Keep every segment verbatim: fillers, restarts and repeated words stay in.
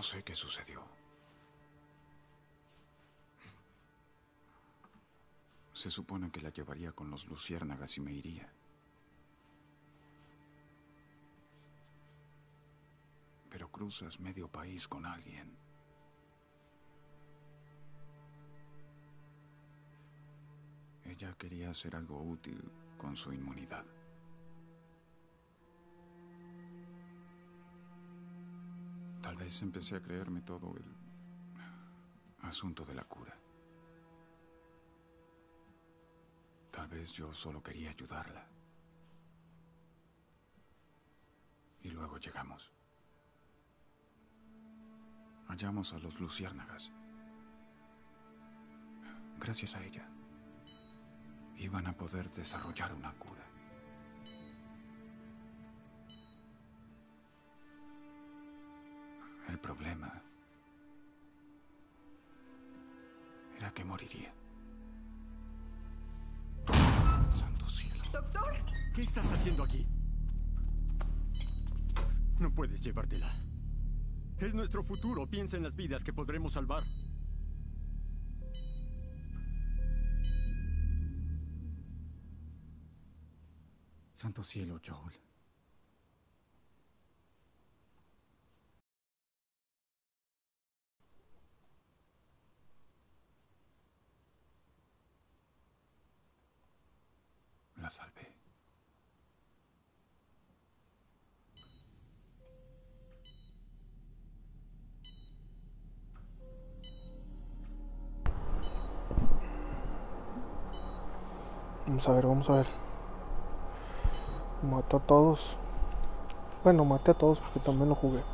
sé qué sucedió. Se supone que la llevaría con los luciérnagas y me iría. Pero cruzas medio país con alguien. Ella quería hacer algo útil con su inmunidad. Tal vez empecé a creerme todo el asunto de la cura. Tal vez yo solo quería ayudarla. Y luego llegamos. Hallamos a los luciérnagas. Gracias a ella, iban a poder desarrollar una cura. El problema era que moriría. Santo cielo. ¡Doctor! ¿Qué estás haciendo aquí? No puedes llevártela. Es nuestro futuro. Piensa en las vidas que podremos salvar. Santo cielo, Joel. La salvé. Vamos a ver, vamos a ver. Mató a todos. Bueno, maté a todos porque también lo jugué.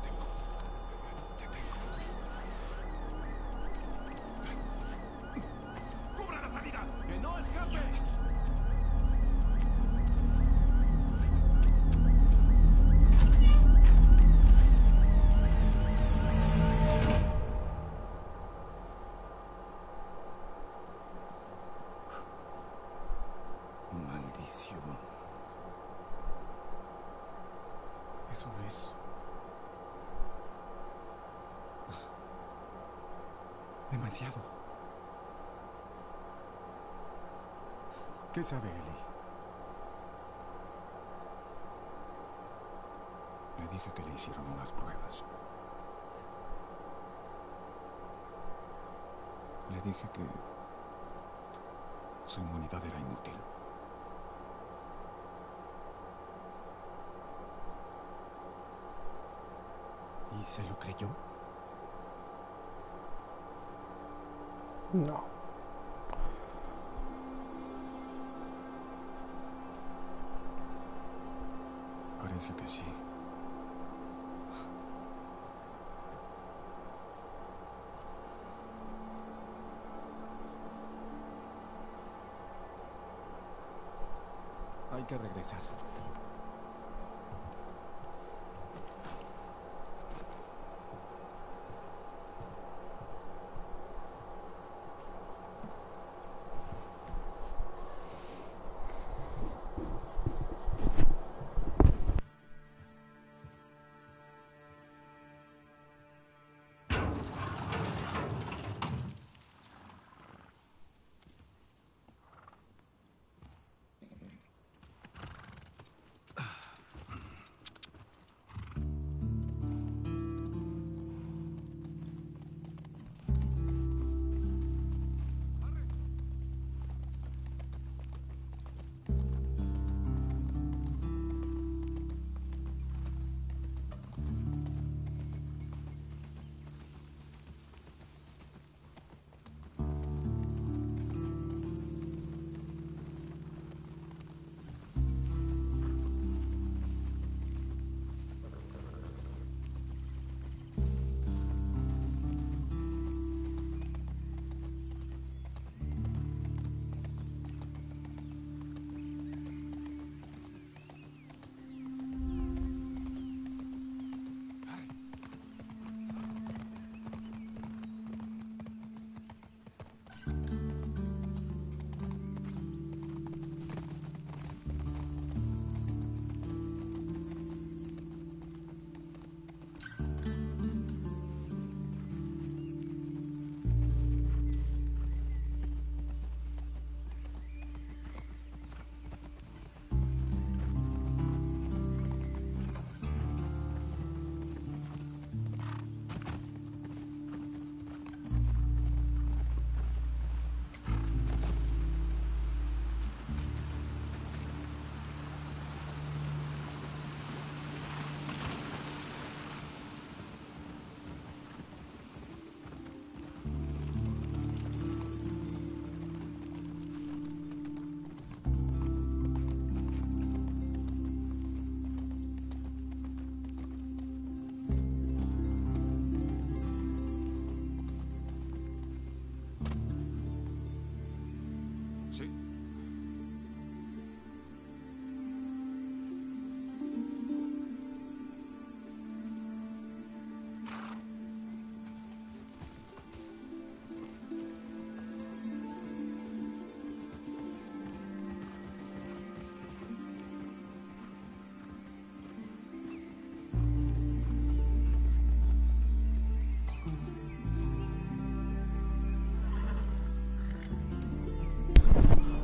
¡Cubra la salida! ¡Que no escape! Maldición. Eso es... demasiado. ¿Qué sabe Ellie? Le dije que le hicieron unas pruebas. Le dije que su inmunidad era inútil. ¿Y se lo creyó? No. Parece que sí. Hay que regresar.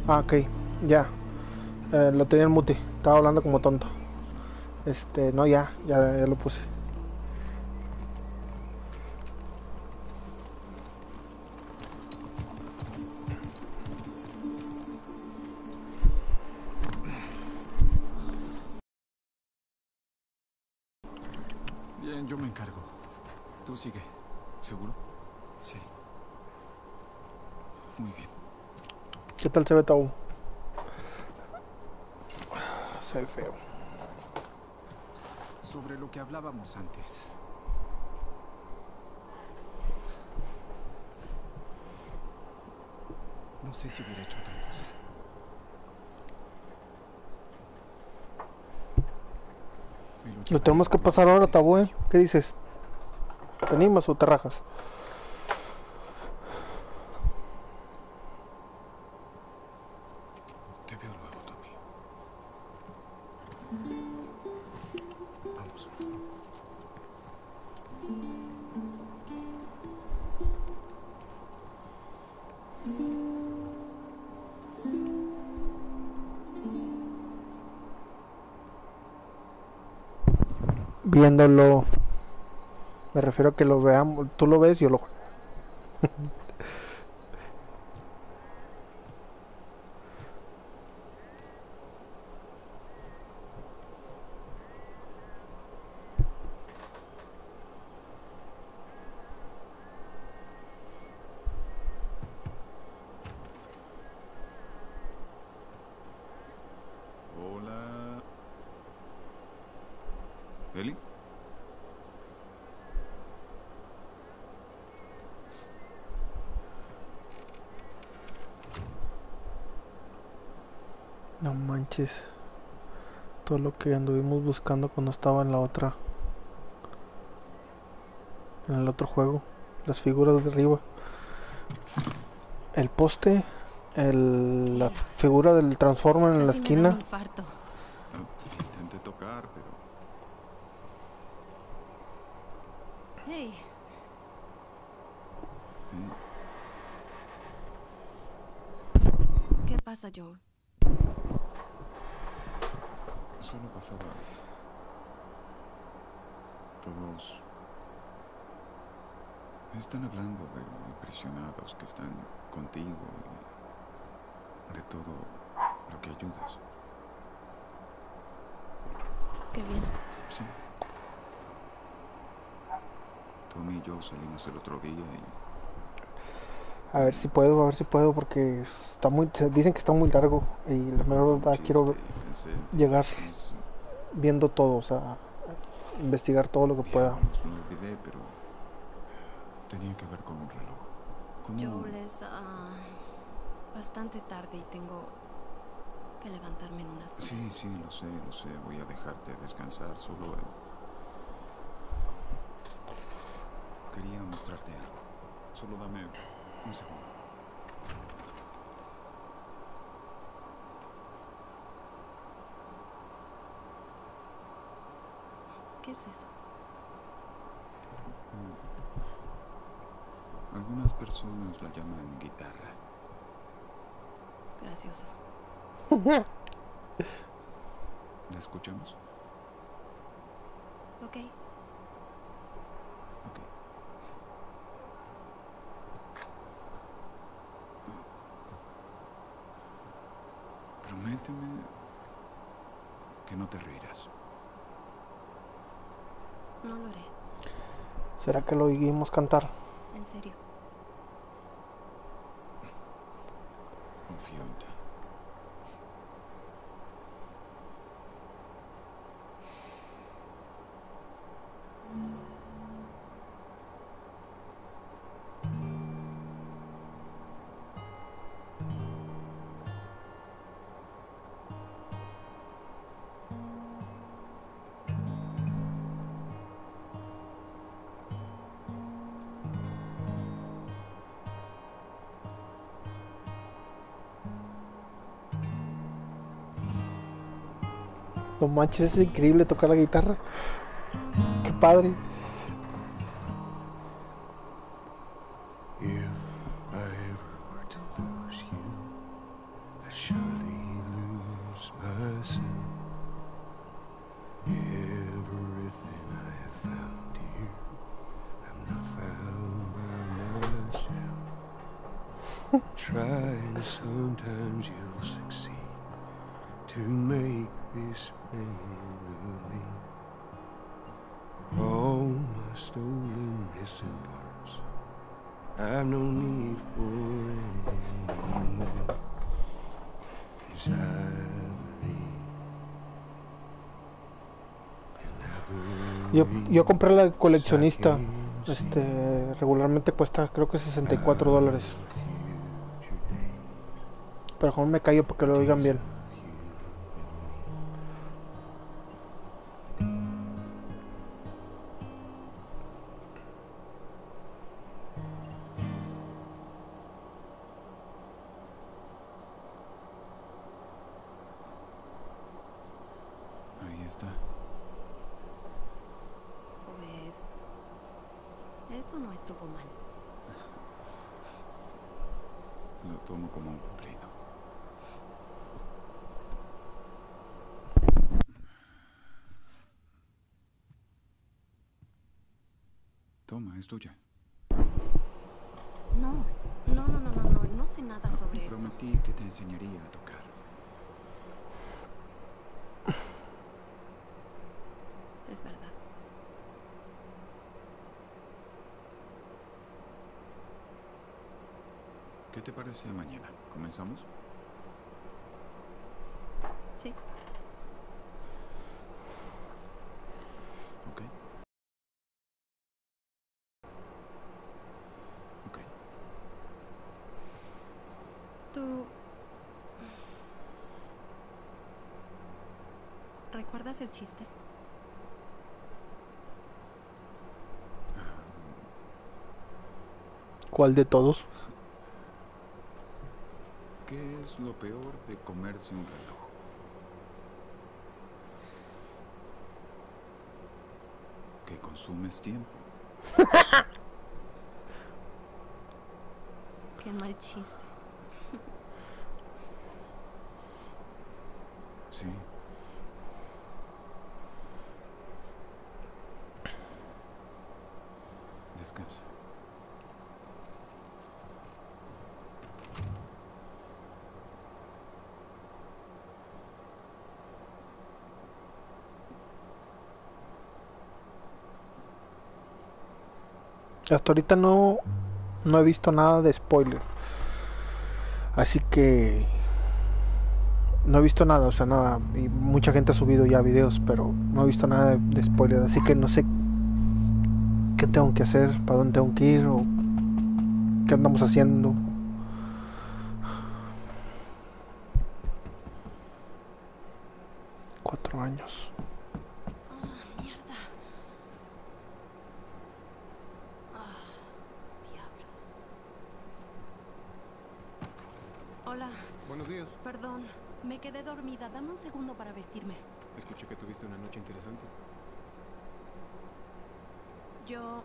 Ah, ok, ya. Eh, lo tenía en mute. Estaba hablando como tonto. Este, no, ya, ya, ya lo puse. Bien, yo me encargo. Tú sigue. ¿Seguro? Sí. Muy bien. ¿Qué tal se ve todo? Se ve feo. Sobre lo que hablábamos antes. No sé si hubiera hecho otra cosa. Lo tenemos que pasar ahora, Tabú, ¿eh? ¿Qué dices? ¿Te animas o te rajas? Te veo luego, Tommy. Vamos. Viéndolo. Me refiero a que lo veamos. Tú lo ves, yo lo juego. Hola. ¿Eli? No manches. Todo lo que anduvimos buscando cuando estaba en la otra. En el otro juego. Las figuras de arriba. El poste. El, la figura del Transformer en la esquina. No, intenté tocar, pero... Hey. ¿Eh? ¿Qué pasa, Joel? Solo pasaba... Todos... Están hablando de lo impresionados que están contigo y de todo lo que ayudas. Qué bien. Sí. Tommy y yo salimos el otro día y... A ver si puedo, a ver si puedo, porque está muy, dicen que está muy largo y la mejor verdad quiero llegar viendo todo, o sea, investigar todo lo que pueda. No olvidé, pero tenía que ver con un reloj. Con Joel, es uh, bastante tarde y tengo que levantarme en unas horas. Sí, sí, lo sé, lo sé. Voy a dejarte descansar, solo... Eh... Quería mostrarte algo. Solo dame un segundo. ¿Qué es eso? Algunas personas la llaman guitarra. Gracioso. ¿La escuchamos? Ok. Ok. Prométeme que no te reirás. No lo haré. ¿Será que lo oímos cantar? En serio. Confío en ti. No manches, es increíble tocar la guitarra. Qué padre. If I ever were to lose you, I surely lose myself. Everything I have found here, I'm not found by myself. Try and sometimes you'll succeed to make this family. All my stolen missing parts, I've no need for anymore. 'Cause I believe. Yo, yo compré la coleccionista. Este, regularmente cuesta creo que sesenta y cuatro dólares. Pero aún me callo porque lo oigan bien. Ahí está. Pues... eso no estuvo mal. Lo tomo como un cumplido. Toma, es tuya. No, no, no, no, no, no, no sé nada sobre esto. Prometí que te enseñaría a tocar. Es verdad. ¿Qué te parece mañana? ¿Comenzamos? Sí. Ok. Ok. Tú... ¿recuerdas el chiste? ¿Cuál de todos? ¿Qué es lo peor de comerse un reloj? Que consumes tiempo. Qué mal chiste. Sí. Descansa. Hasta ahorita no, no he visto nada de spoiler. Así que no he visto nada, o sea, nada. Y mucha gente ha subido ya videos, pero no he visto nada de, de spoiler. Así que no sé qué tengo que hacer, para dónde tengo que ir o qué andamos haciendo. Cuatro años. Ah, mierda. Ah, diablos. Hola. Buenos días. Perdón, me quedé dormida. Dame un segundo para vestirme. Escuché que tuviste una noche interesante. Yo...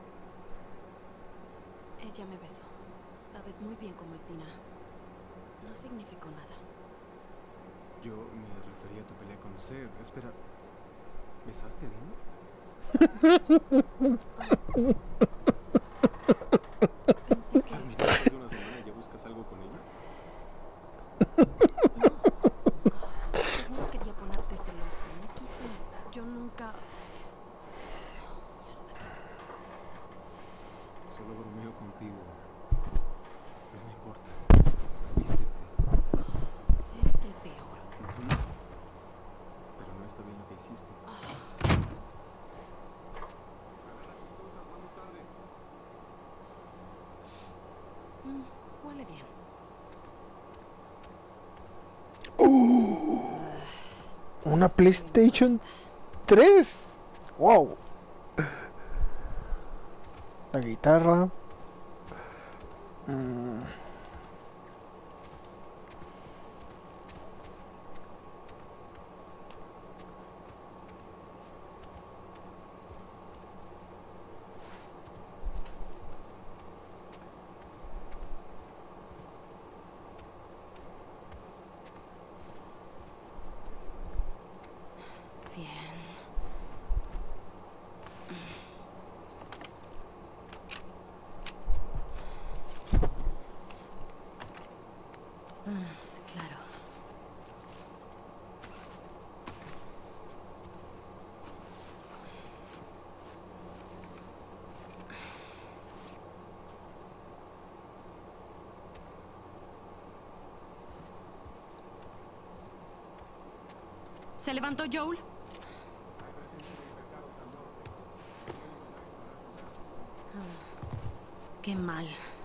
ella me besó. Sabes muy bien cómo es Dina. No significó nada. Yo me refería a tu pelea con Seb. Espera, ¿besaste a Dina? Pensé que... Carmen, después de una semana ya buscas algo con ella. No, no quería ponerte celoso. No quise... yo nunca... Solo bromeo contigo. No me importa. Vístete. Eres el peor. Uh-huh. Pero no está bien lo que hiciste. Agarra tus cosas, vamos tarde. Mm, huele bien. Uh, una PlayStation tres. Wow. La guitarra. Mm. ¿Se levantó Joel? Ah, qué mal.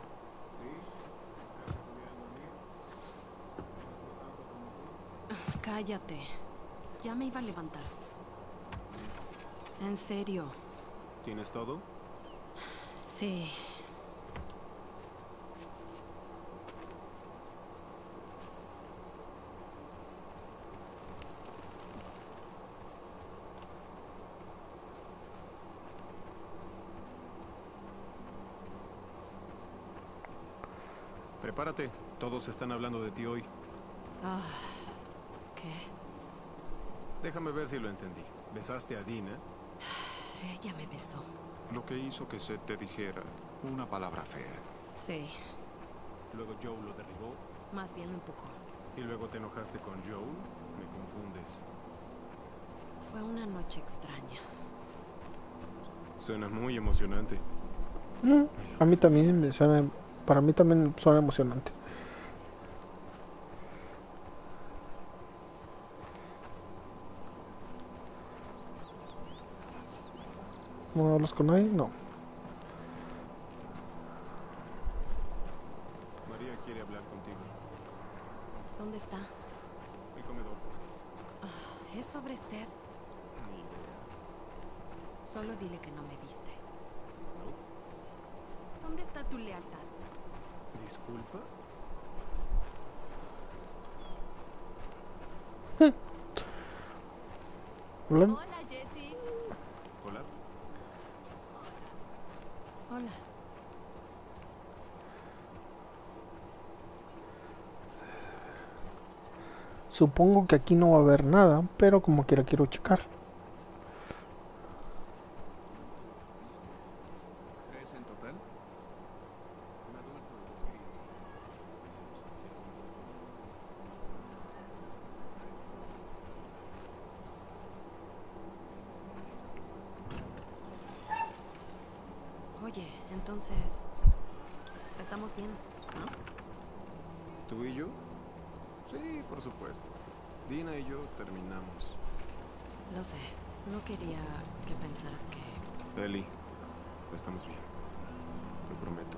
Cállate. Ya me iba a levantar. En serio. ¿Tienes todo? Sí. Prepárate. Todos están hablando de ti hoy. Ah, ¿qué? Déjame ver si lo entendí. ¿Besaste a Dina? Ella me besó. Lo que hizo que Seth te dijera una palabra fea. Sí. Luego Joe lo derribó. Más bien lo empujó. Y luego te enojaste con Joe. Me confundes. Fue una noche extraña. Suena muy emocionante. Mm, a mí también me suena, para mí también suena emocionante. ¿No hablas con nadie? No. María quiere hablar contigo. ¿Dónde está? El comedor. Ah, ¿es sobre Seth? Ni idea. Solo dile que no me viste. ¿No? ¿Dónde está tu lealtad? ¿Disculpa? ¿Hablan? Hola, Jessie. Hola. Hola. Supongo que aquí no va a haber nada, pero como quiera quiero checar. ¿Tres en total? Un adulto y dos crías. Oye, entonces... Estamos bien, ¿no? ¿Tú y yo? Sí, por supuesto. Dina y yo terminamos. Lo sé. No quería que pensaras que... Ellie, estamos bien. Lo prometo.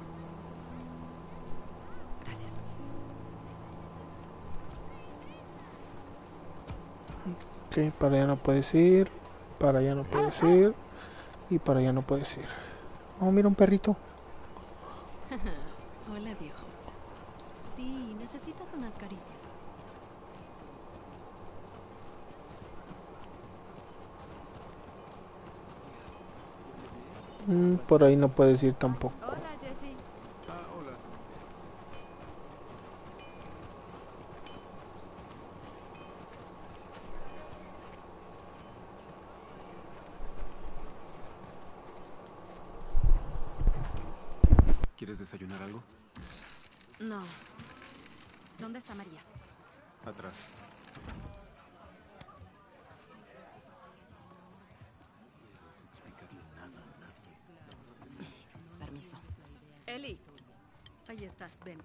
Gracias. Ok, para allá no puedes ir, para allá no puedes ir y para allá no puedes ir. Oh, mira un perrito. Hola, viejo. Sí, necesitas unas caricias. Mm, por ahí no puedes ir tampoco. Hola, Jessie. Ah, hola. ¿Quieres desayunar algo? No. ¿Dónde está María? Atrás. Permiso. Ellie, ahí estás, ven.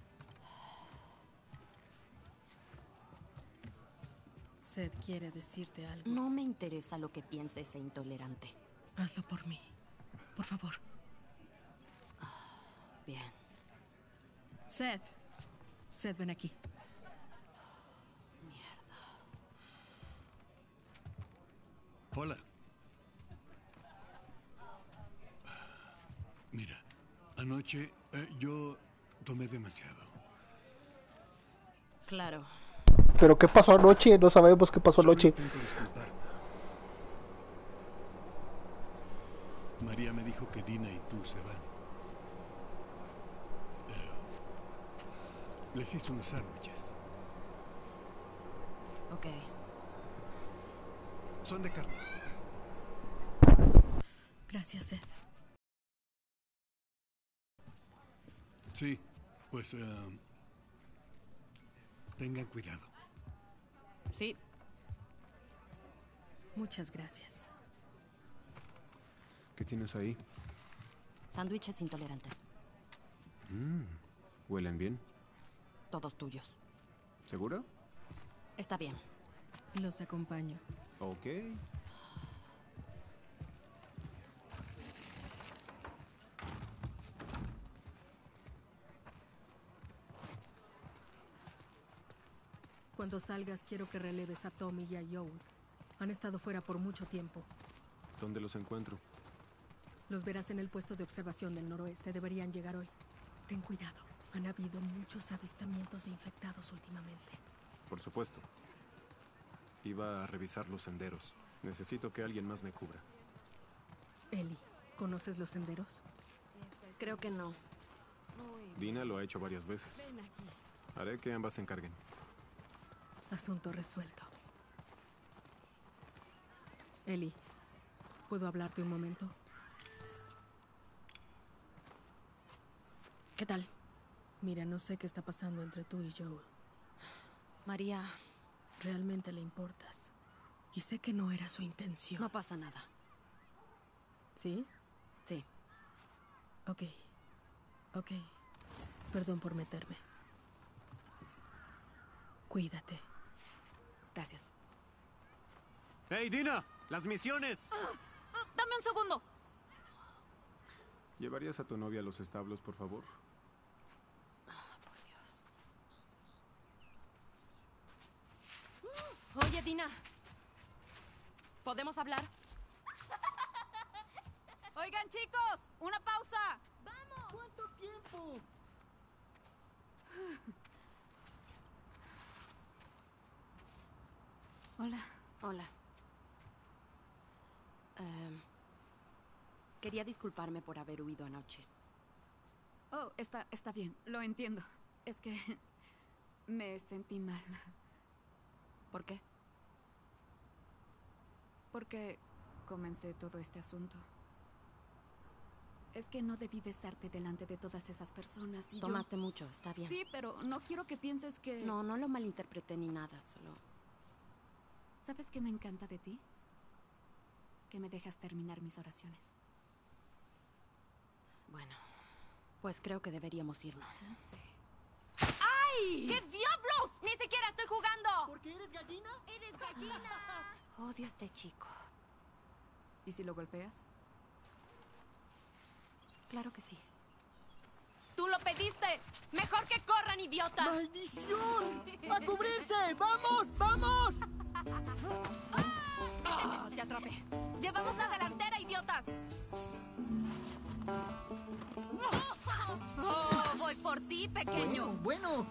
Seth quiere decirte algo. No me interesa lo que piense ese intolerante. Hazlo por mí, por favor. Bien. Seth. Seth, ven aquí. Mierda. Hola. Mira, anoche eh, yo tomé demasiado. Claro. Pero ¿qué pasó anoche? No sabemos qué pasó Solo anoche. intento disculparme. María me dijo que Dina y tú se van. Eh, les hice unos sándwiches. Ok. Son de carne. Gracias, Seth. Sí, pues eh, tengan cuidado. Sí. Muchas gracias. ¿Qué tienes ahí? Sándwiches intolerantes. Mm, ¿huelen bien? Todos tuyos. ¿Segura? Está bien. Los acompaño. Ok. Cuando salgas, quiero que releves a Tommy y a Joel. Han estado fuera por mucho tiempo. ¿Dónde los encuentro? Los verás en el puesto de observación del noroeste. Deberían llegar hoy. Ten cuidado. Han habido muchos avistamientos de infectados últimamente. Por supuesto. Iba a revisar los senderos. Necesito que alguien más me cubra. Ellie, ¿conoces los senderos? Creo que no. Dina lo ha hecho varias veces. Haré que ambas se encarguen. Asunto resuelto. Ellie, ¿puedo hablarte un momento? ¿Qué tal? Mira, no sé qué está pasando entre tú y Joel. María... Realmente le importas. Y sé que no era su intención. No pasa nada. ¿Sí? Sí. Ok. Ok. Perdón por meterme. Cuídate. Gracias. ¡Hey, Dina! ¡Las misiones! Uh, uh, ¡Dame un segundo! ¿Llevarías a tu novia a los establos, por favor? Oye, Dina. ¿Podemos hablar? Oigan, chicos, una pausa. ¡Vamos! ¿Cuánto tiempo? Hola. Hola. Um, quería disculparme por haber huido anoche. Oh, está, está bien, lo entiendo. Es que me sentí mal. ¿Por qué? Porque comencé todo este asunto. Es que no debí besarte delante de todas esas personas y Tomaste yo... mucho, está bien. Sí, pero no quiero que pienses que... No, no lo malinterpreté ni nada, solo... ¿Sabes qué me encanta de ti? Que me dejas terminar mis oraciones. Bueno, pues creo que deberíamos irnos. Sí. ¡Ay! ¿Qué diablos! ¡Ni siquiera estoy jugando! ¿Porque eres gallina? ¡Eres gallina! Odio a este chico. ¿Y si lo golpeas? Claro que sí. ¡Tú lo pediste! ¡Mejor que corran, idiotas! ¡Maldición! ¡A cubrirse! ¡Vamos! ¡Vamos! ¡Oh, te atrapé! ¡Llevamos la delantera, idiotas! ¡Oh, voy por ti, pequeño! Bueno, bueno.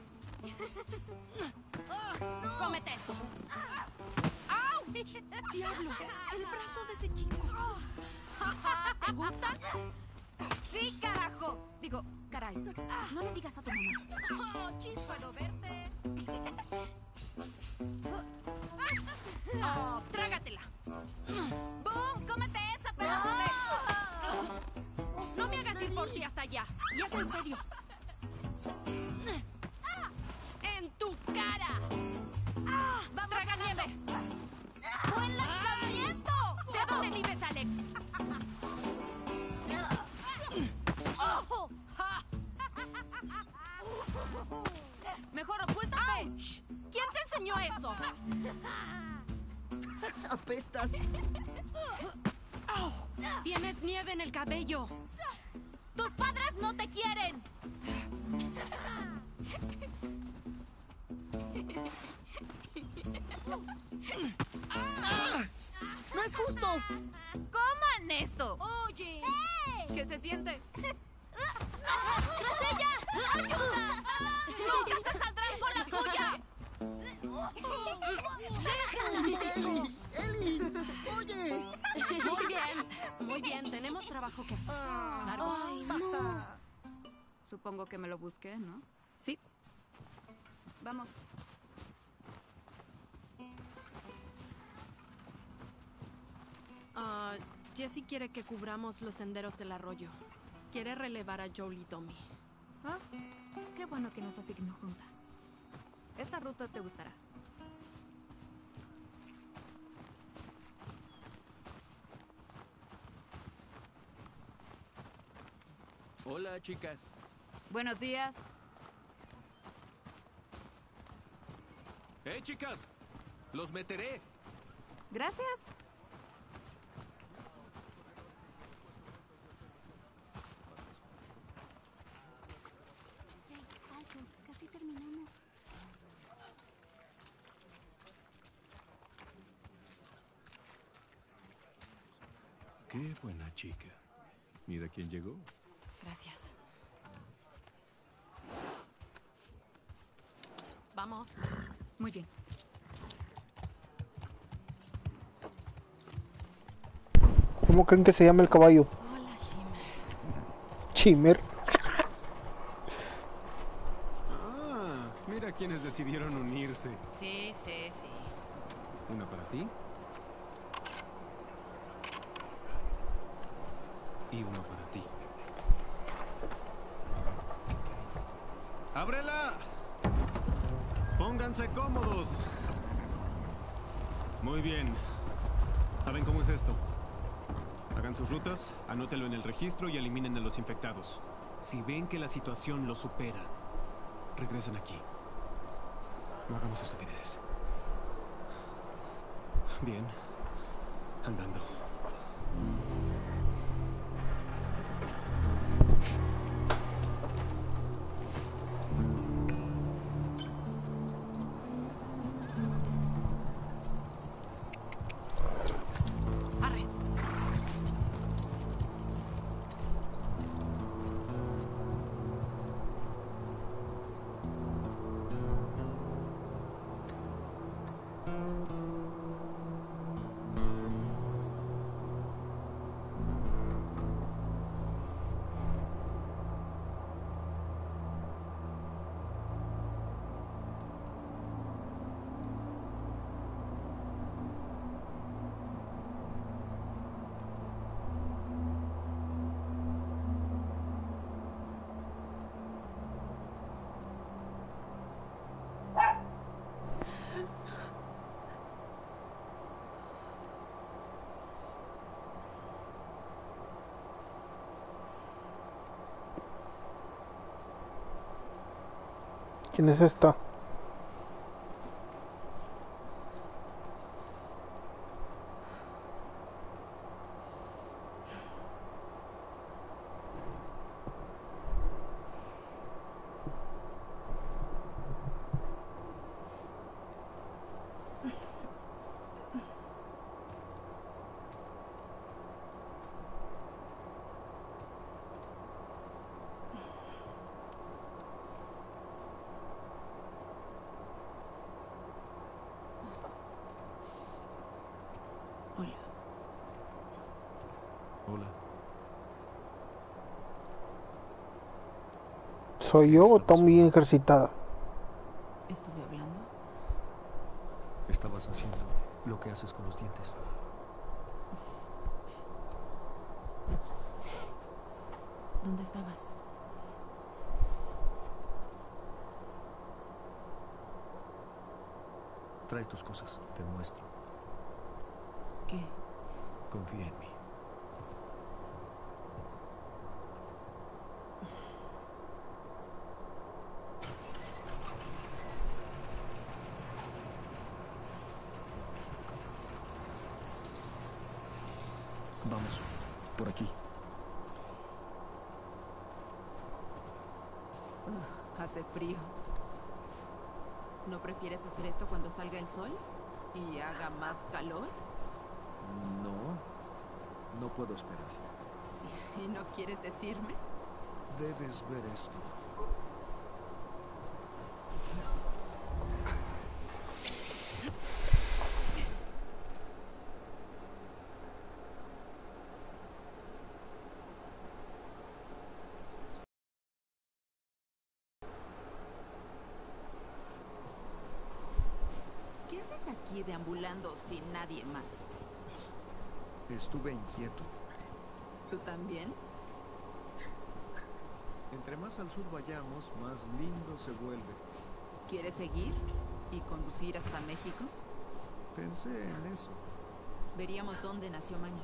¡Cómete esto! ¡Au! ¡Diablos! ¡El brazo de ese chico! ¿Te gusta? ¡Sí, carajo! Digo, caray, no le digas a tu mamá. ¡Oh, chis! ¿Puedo verte? ¡Oh, trágatela! ¡Boom! ¡Cómete esa, pedazo de...! No me hagas ir por ti hasta allá. Y es en serio. ¡En tu cara! ¡Vamos, ¡Traga nieve! ¡Buen lanzamiento! ¿De dónde vives, Alex? ¡Ojo! ¡Mejor ocúltate! ¡Auch! ¿Quién te enseñó eso? Apestas. Tienes nieve en el cabello. ¡Tus padres no te quieren! ¡No es justo! ¡Coman esto! Oye. ¿Qué se siente? ¡Tras ella! ¡Ayuda! ¡Nunca se saldrán con la suya! ¡Eli! ¡Eli! ¡Oye! Muy bien, muy bien. Tenemos trabajo que hacer. Largo. Ay, no. Supongo que me lo busqué, ¿no? Sí. Vamos. Uh, Jessie quiere que cubramos los senderos del arroyo. Quiere relevar a Joel y Tommy. Ah, qué bueno que nos asignó juntas. Esta ruta te gustará. Hola, chicas. Buenos días. ¡Eh, chicas! ¡Los meteré! Gracias. Hey, alto, casi terminamos. Qué buena chica. Mira quién llegó. Gracias. Vamos. Muy bien. ¿Cómo creen que se llama el caballo? Hola, Shimmer. Shimmer. Ah, mira quienes decidieron unirse. Sí, sí, sí. Una para ti. Y uno para ti. ¡Ábrela! Pónganse cómodos. Muy bien. ¿Saben cómo es esto? Hagan sus rutas, anótenlo en el registro y eliminen a los infectados. Si ven que la situación lo supera, regresen aquí. No hagamos estupideces. Bien. Andando. ¿Quién es esta? Hola. ¿Soy yo o está muy ejercitada? ¿Estuve hablando? Estabas haciendo lo que haces con los dientes. ¿Dónde estabas? Trae tus cosas, te muestro. ¿Qué? Confía en mí. Vamos, por aquí. Ugh, hace frío. ¿No prefieres hacer esto cuando salga el sol y haga más calor? No, no puedo esperar. ¿Y no quieres decirme? Debes ver esto. ¿Qué haces aquí deambulando sin nadie más? Estuve inquieto. ¿Tú también? Entre más al sur vayamos, más lindo se vuelve. ¿Quieres seguir y conducir hasta México? Pensé en eso. Veríamos dónde nació Manny.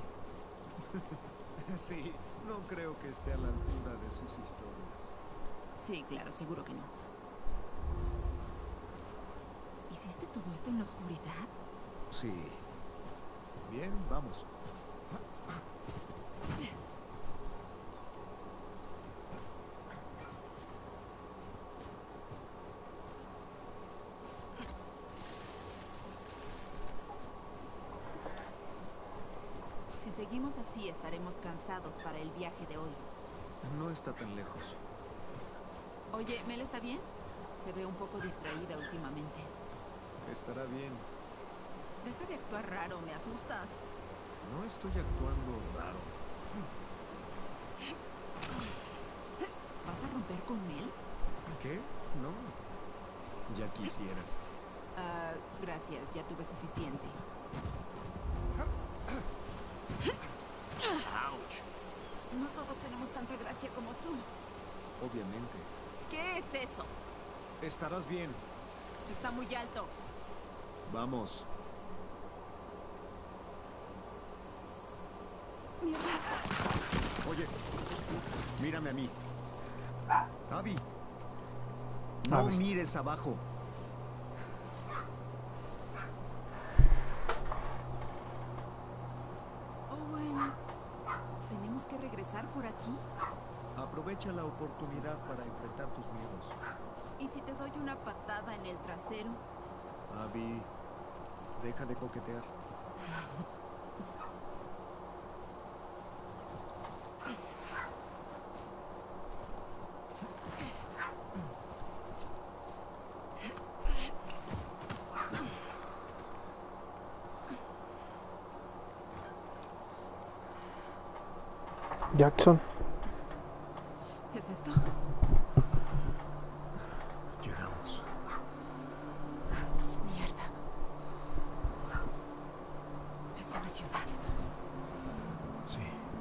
Sí, no creo que esté a la altura de sus historias. Sí, claro, seguro que no. ¿Hiciste todo esto en la oscuridad? Sí. Bien, vamos. Si seguimos así, estaremos cansados para el viaje de hoy. No está tan lejos. Oye, ¿Mel está bien? Se ve un poco distraída últimamente. Estará bien. Deja de actuar raro, me asustas. No estoy actuando raro. ¿Vas a romper con Mel? ¿Qué? No. Ya quisieras. Ah, gracias, ya tuve suficiente. ¡Auch! No todos tenemos tanta gracia como tú. Obviamente. ¿Qué es eso? Estarás bien. Está muy alto. Vamos. Oye, mírame a mí. Abby. No Abby. mires abajo. Owen, ¿tenemos que regresar por aquí? Aprovecha la oportunidad para enfrentar tus miedos. ¿Y si te doy una patada en el trasero? Abby, deja de coquetear. Jackson. ¿Es esto? Llegamos. Mierda. Es una ciudad. Sí.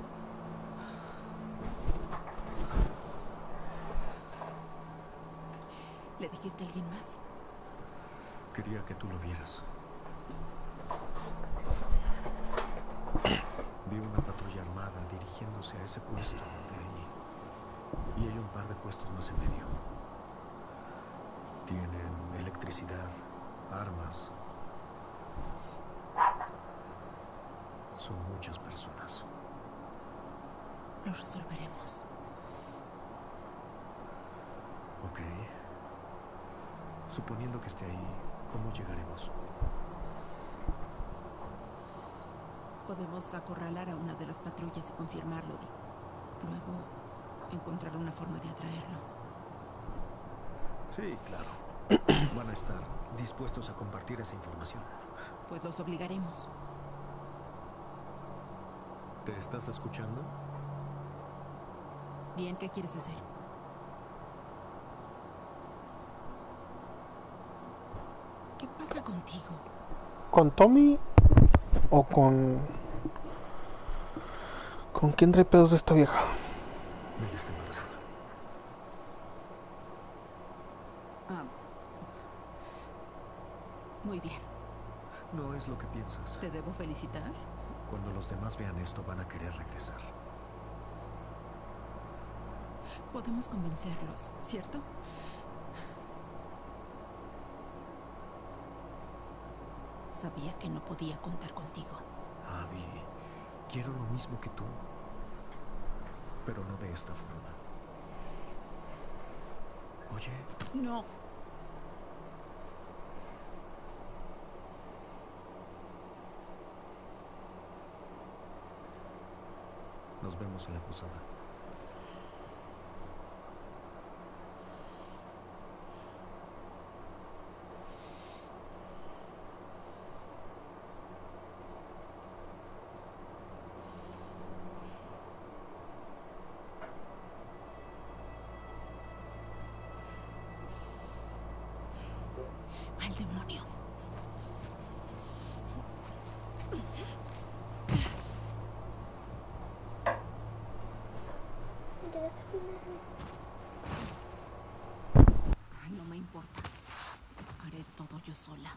¿Le dijiste a alguien más? Quería que tú lo vieras. Vi una patrulla armada dirigiéndose a ese puesto de ahí. Y hay un par de puestos más en medio. Tienen electricidad, armas. Son muchas personas. Lo resolveremos. Ok. Suponiendo que esté ahí, ¿cómo llegaremos? Podemos acorralar a una de las patrullas y confirmarlo y luego encontrar una forma de atraerlo. Sí, claro. Van a estar dispuestos a compartir esa información. Pues los obligaremos. ¿Te estás escuchando? Bien, ¿qué quieres hacer? ¿Qué pasa contigo? ¿Con Tommy o con... ¿Con quién trae pedos de esta vieja? Mel está embarazada. Ah. Muy bien. No es lo que piensas. ¿Te debo felicitar? Cuando los demás vean esto van a querer regresar. Podemos convencerlos, ¿cierto? Sabía que no podía contar contigo. Abby, quiero lo mismo que tú. Pero no de esta forma. Oye. No. Nos vemos en la posada. ¡Al demonio! No me importa. Haré todo yo sola.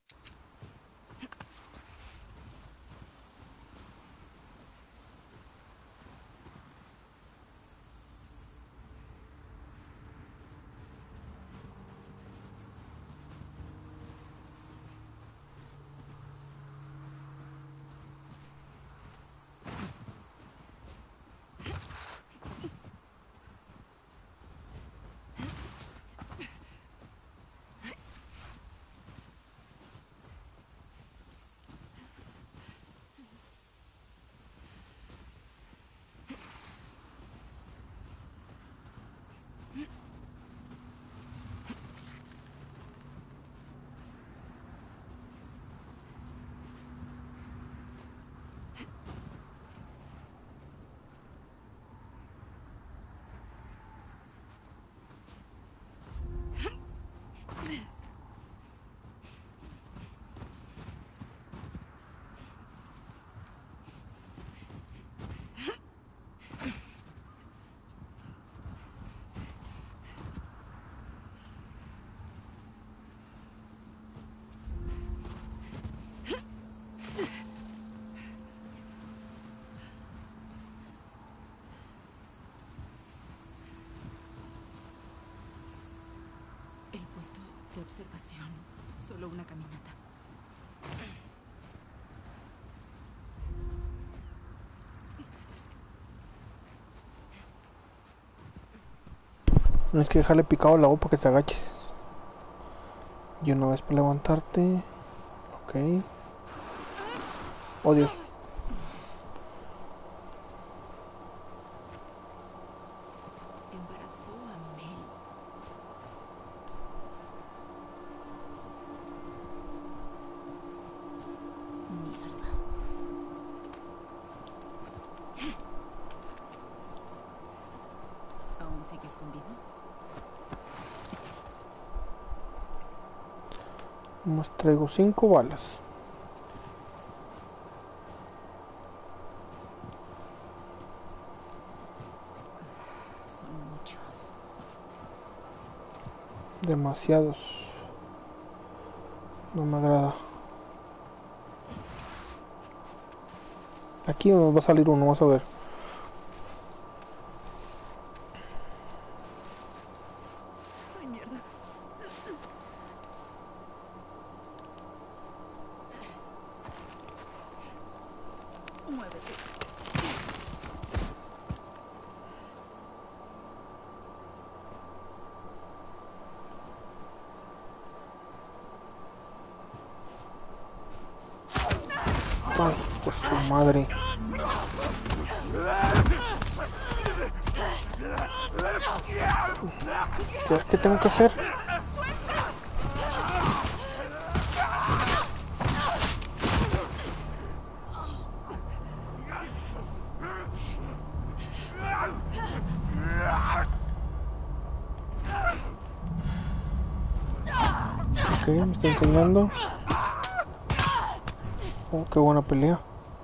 De observación. Solo una caminata. Tienes que dejarle picado el agua para que te agaches. Y una vez para levantarte. Ok. Oh, Dios. Embarazó a Mel. Mierda. ¿Aún sigues con vida? Más traigo cinco balas. Son muchos. Demasiados. No me agrada. Aquí nos va a salir uno, vamos a ver. Ay, mierda. Muévete. Ay, pues su madre. ¿Qué, ¿Qué tengo que hacer? Ok, me está enseñando. Oh, qué buena pelea.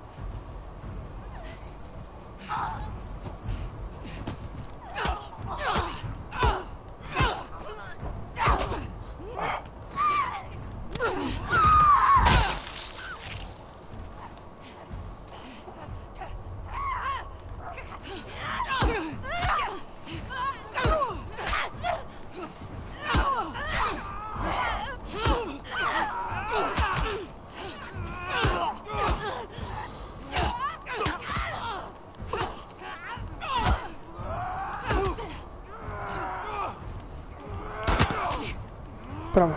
Espérame.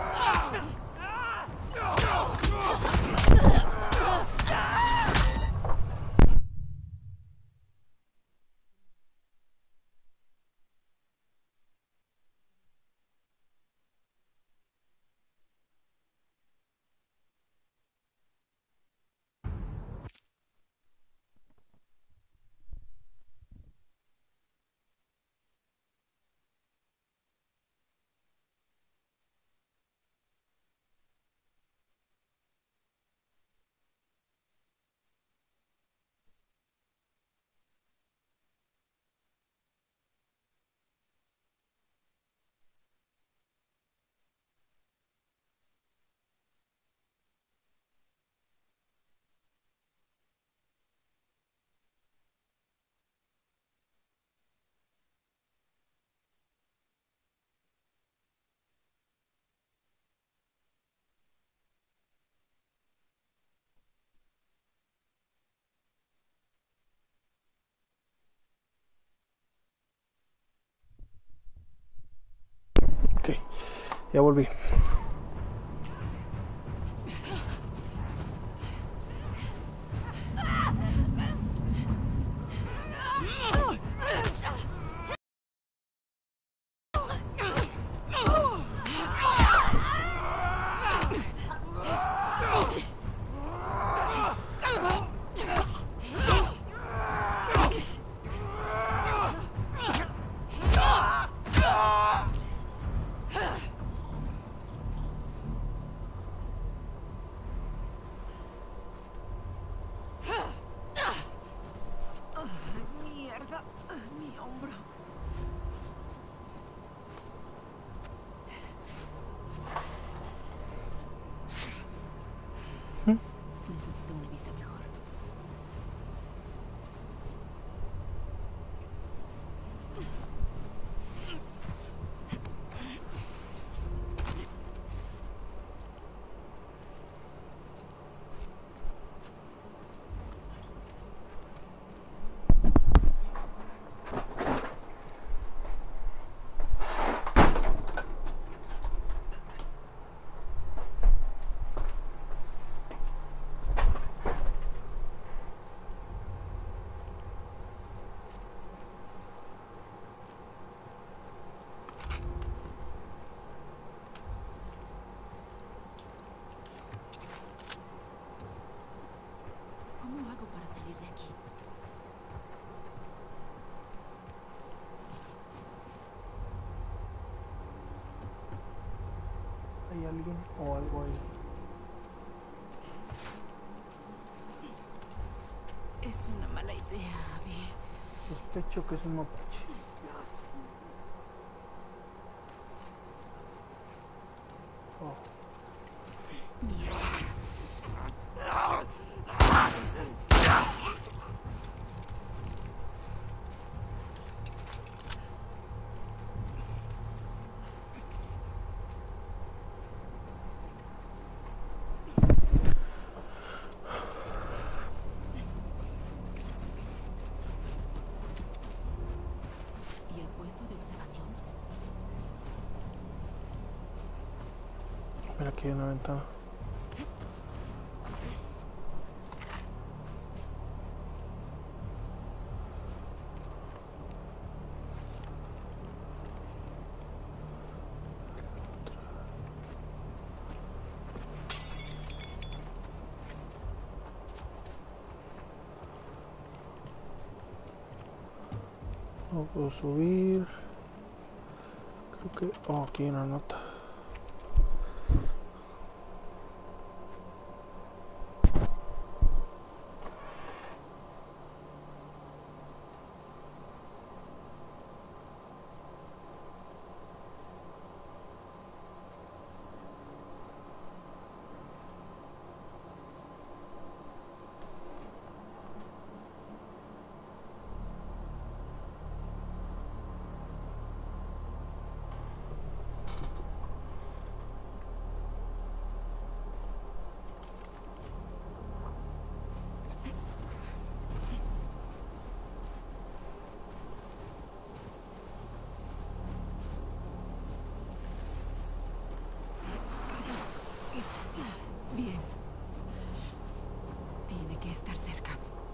Ya volví. Necesito una vista mejor. ¿Cómo hago para salir de aquí? ¿Hay alguien o algo ahí? Es una mala idea, Abby. Sospecho que es un mapache. Oh. ¿Y el puesto de observación? Mira, aquí hay una ventana. No puedo subir. Creo que... Oh, aquí hay una nota. Bien. Tiene que estar cerca.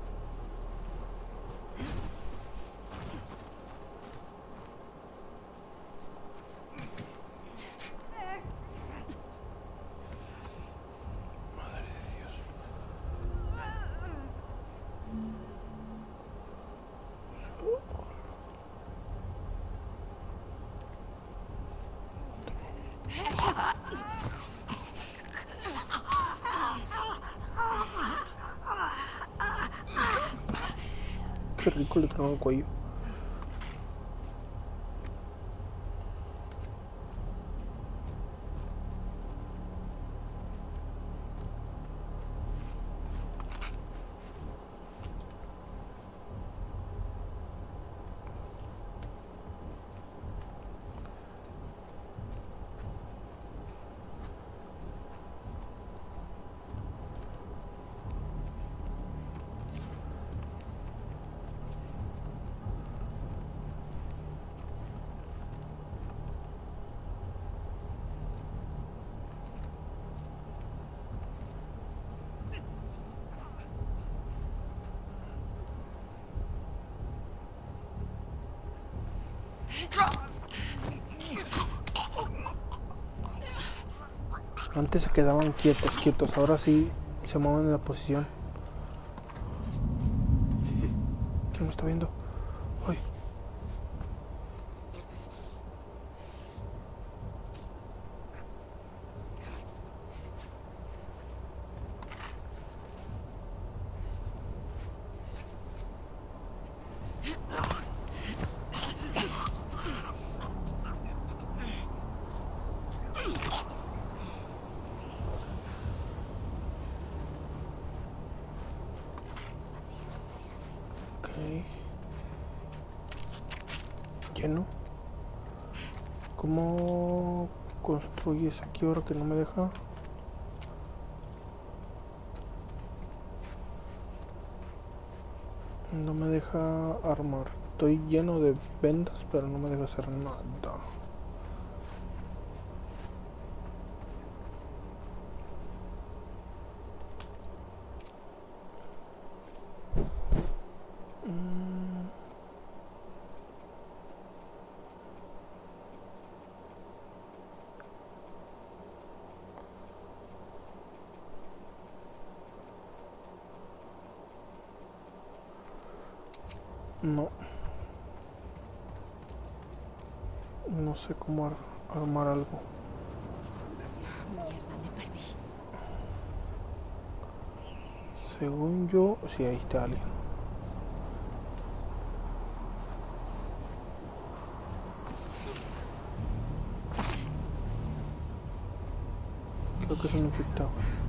Madre de Dios. Qué rico le traigo el cuello. Antes se quedaban quietos, quietos, ahora sí se mueven en la posición. ¿Quién me está viendo? Ay. Lleno. ¿Cómo construyes aquí ahora que no me deja? No me deja armar. Estoy lleno de vendas, pero no me deja hacer nada. No. No sé cómo ar armar algo. Mierda, me perdí. Según yo, sí, ahí está alguien. Creo que es un infectado.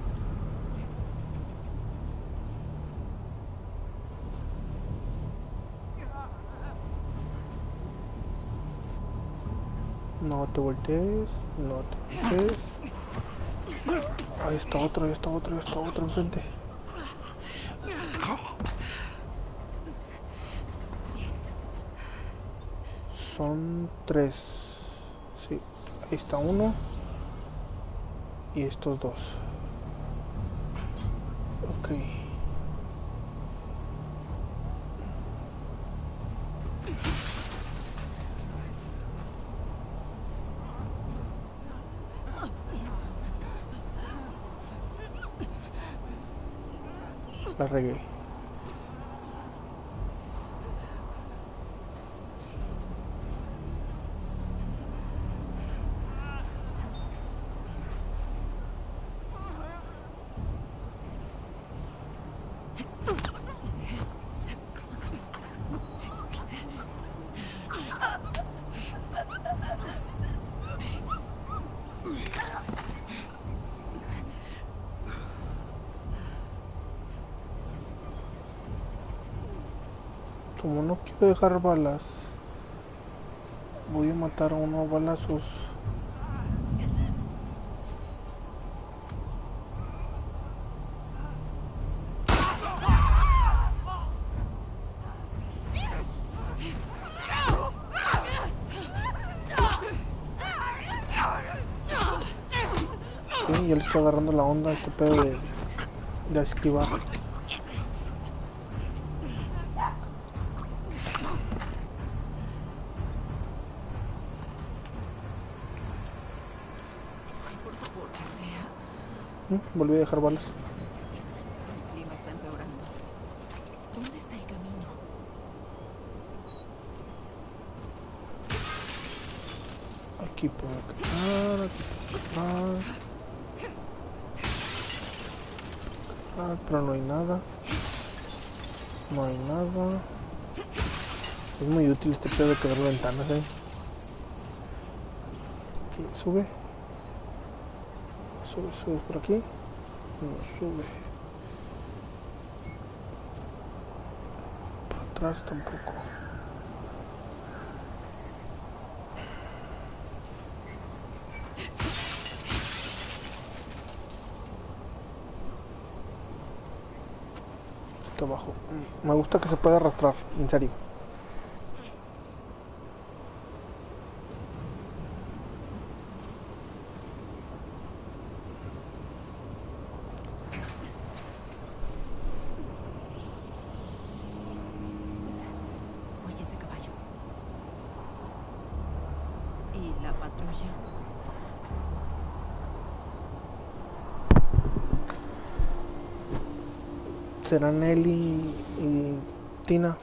No te voltees, no te voltees. Ahí está otro, ahí está otro, ahí está otro enfrente. Son tres. Sí, ahí está uno. Y estos dos. Ok. La regué. Como no quiero dejar balas, voy a matar a uno a balazos. Sí, ya le estoy agarrando la onda a este pedo de, de esquivar. Volví a dejar balas. El clima está empeorando. ¿Dónde está el camino? Aquí puedo quedar, aquí puedo quedar. Ah, pero no hay nada. No hay nada. Es muy útil este pedo de quebrar ventanas, eh. Aquí, sube. Sube, sube por aquí. No sube. Por atrás tampoco. Está abajo. Me gusta que se pueda arrastrar, en serio. Oye. ¿Serán Ellie y Tina?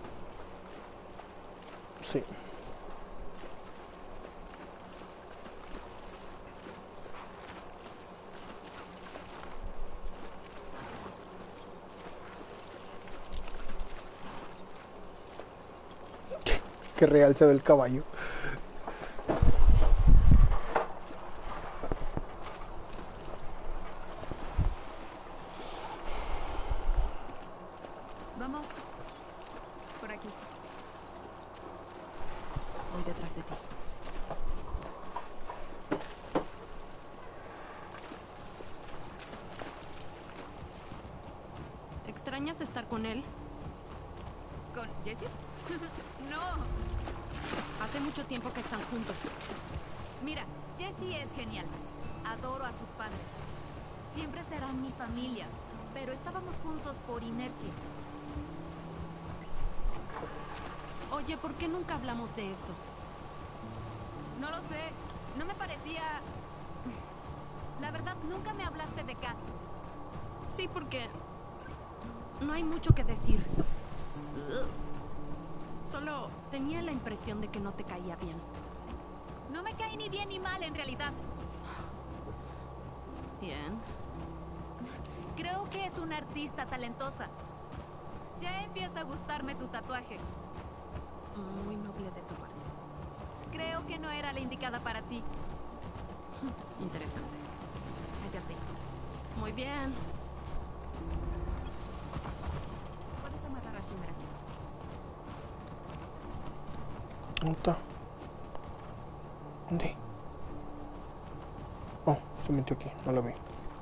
Sí. Qué, qué real se ve el caballo. Vamos. Por aquí. Voy detrás de ti. ¿Extrañas estar con él? ¿Con Jesse? No. Hace mucho tiempo que están juntos. Mira, Jesse es genial. Adoro a sus padres. Siempre serán mi familia, pero estábamos juntos por inercia. Oye, ¿por qué nunca hablamos de esto? No lo sé. No me parecía... La verdad, nunca me hablaste de Kat. Sí, porque... no hay mucho que decir. Solo tenía la impresión de que no te caía bien. No me cae ni bien ni mal, en realidad. Bien. Creo que es una artista talentosa. Ya empieza a gustarme tu tatuaje. Muy noble de tu parte. Creo que no era la indicada para ti. Interesante. Cállate. Muy bien. Puedes amarrar a Shimmer aquí. ¿Dónde está? ¿Dónde? Oh, se metió aquí, no lo vi.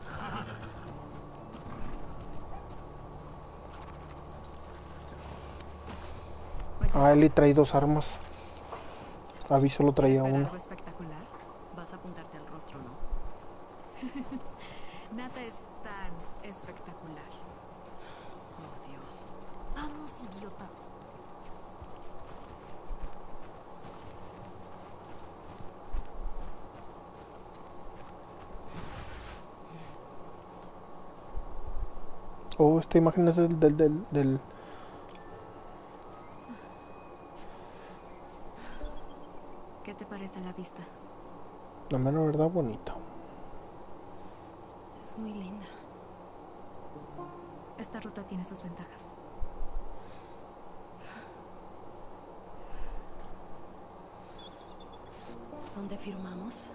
Ah, Ellie trae dos armas. Abby solo traía ¿Quieres ver una. algo espectacular? Vas a apuntarte al rostro, ¿no? Nata es tan espectacular. Oh, Dios. Vamos, idiota. Oh, esta imagen es del... del, del, del... ¿Qué te parece la vista? La mera verdad, bonita. Es muy linda. Esta ruta tiene sus ventajas. ¿Dónde firmamos?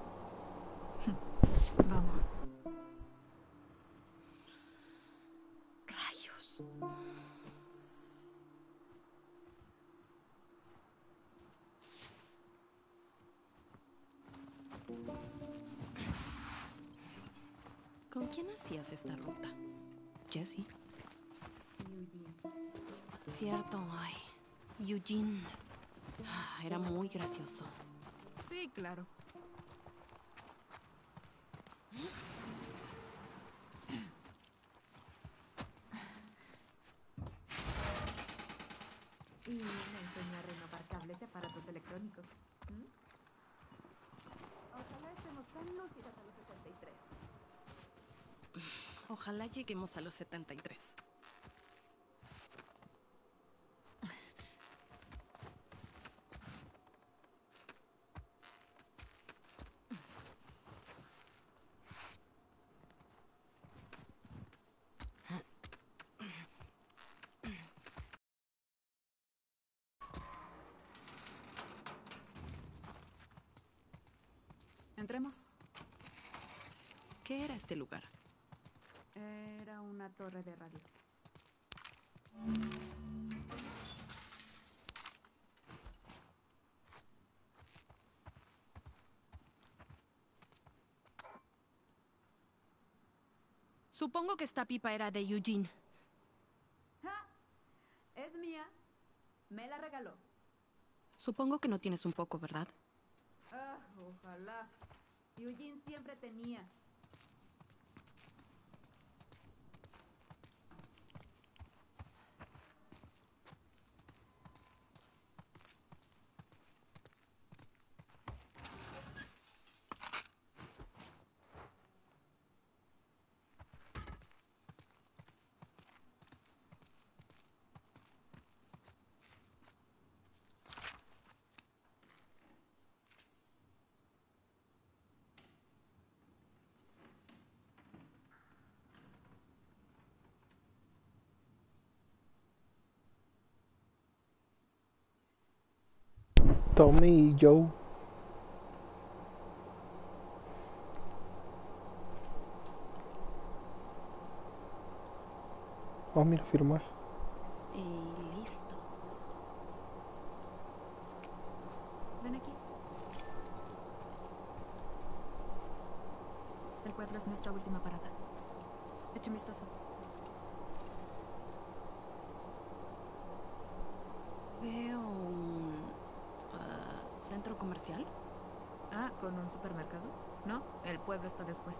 Vamos. Rayos. ¿Con quién hacías esta ruta? Jesse. Cierto, ay. Eugene. Ah, era muy gracioso. Sí, claro. Y me enseñó a renovar cables de aparatos electrónicos. ¿Mm? Ojalá estemos tan lúcidas a los setenta y tres. Ojalá lleguemos a los setenta y tres. Entremos. ¿Qué era este lugar? Era una torre de radio. Supongo que esta pipa era de Eugene. ¡Ja! Es mía. Me la regaló. Supongo que no tienes un poco, ¿verdad? Ah, ojalá. Eugene siempre tenía. Tommy y Joe. Oh, mira, firmar. Y listo. Ven aquí. El pueblo es nuestra última parada. Echa un vistazo. Veo un uh, centro comercial. Ah, ¿con un supermercado? No, el pueblo está después.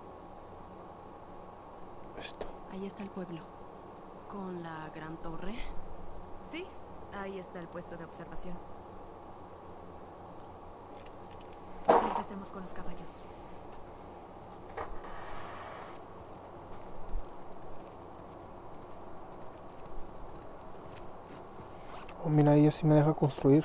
Esto. Ahí está el pueblo. Con la gran torre. Sí, ahí está el puesto de observación. Regresemos con los caballos. Oh, mira, ella sí me deja construir.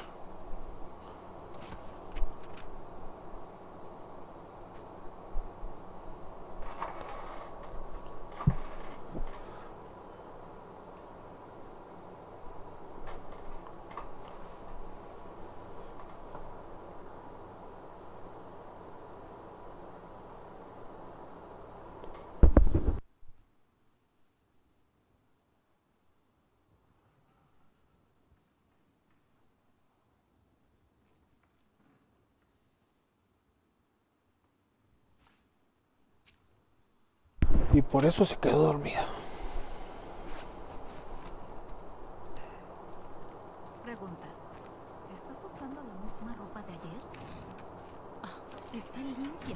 Y por eso se quedó dormida. Pregunta. ¿Estás usando la misma ropa de ayer? Ah, está limpia.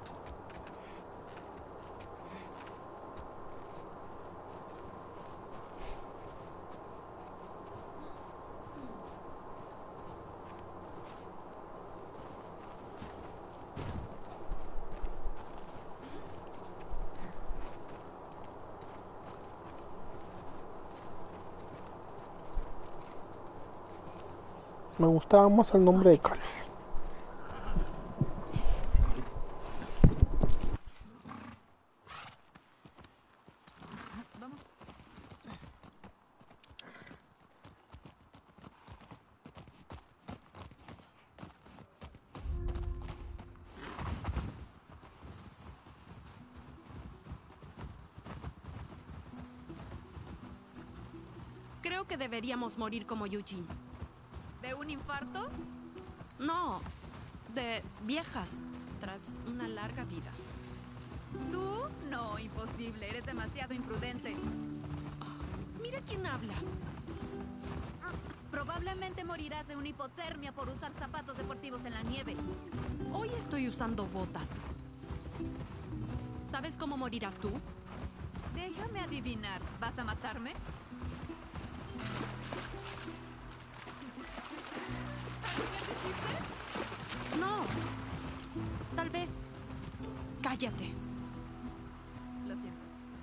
Me gustaba más el nombre de Cal. Vamos. Creo que deberíamos morir como Eugene. ¿De un infarto? No, de viejas, tras una larga vida. ¿Tú? No, imposible. Eres demasiado imprudente. Oh, mira quién habla. Probablemente morirás de una hipotermia por usar zapatos deportivos en la nieve. Hoy estoy usando botas. ¿Sabes cómo morirás tú? Déjame adivinar. ¿Vas a matarme? No. Tal vez. Cállate. Lo siento.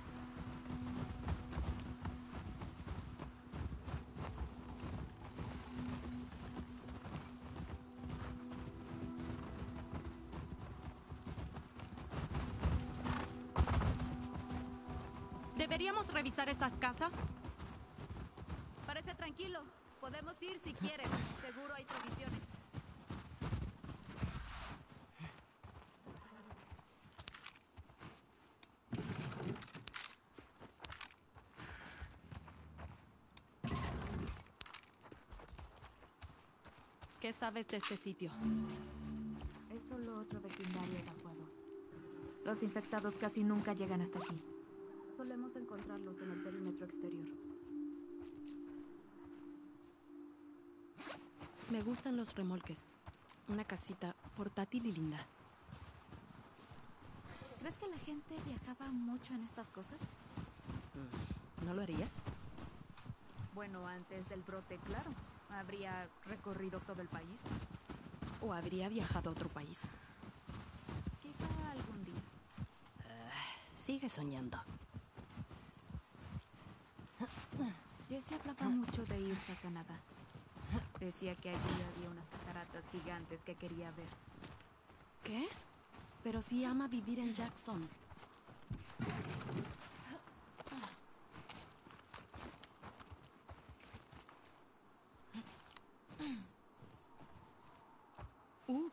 ¿Deberíamos revisar estas casas? Parece tranquilo. Podemos ir si quieres. Seguro hay provisiones. ¿Qué sabes de este sitio? Es solo otro vecindario evacuado. Los infectados casi nunca llegan hasta aquí. Solemos encontrarlos en el perímetro exterior. Me gustan los remolques. Una casita portátil y linda. ¿Crees que la gente viajaba mucho en estas cosas? ¿No lo harías? Bueno, antes del brote, claro. ¿Habría recorrido todo el país? ¿O habría viajado a otro país? Quizá algún día. Uh, sigue soñando. Jessie hablaba mucho de irse a Canadá. Decía que allí había unas cataratas gigantes que quería ver. ¿Qué? Pero sí ama vivir en Jackson.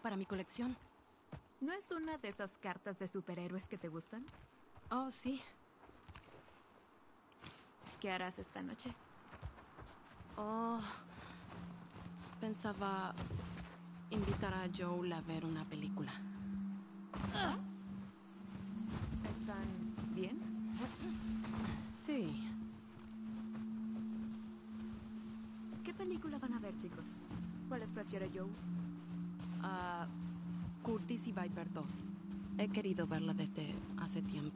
para mi colección. ¿No es una de esas cartas de superhéroes que te gustan? Oh, sí. ¿Qué harás esta noche? Oh, pensaba invitar a Joel a ver una película. ¿Están bien? Sí. ¿Qué película van a ver, chicos? ¿Cuáles prefiere Joel? Uh, Curtis y Viper dos. He querido verla desde hace tiempo.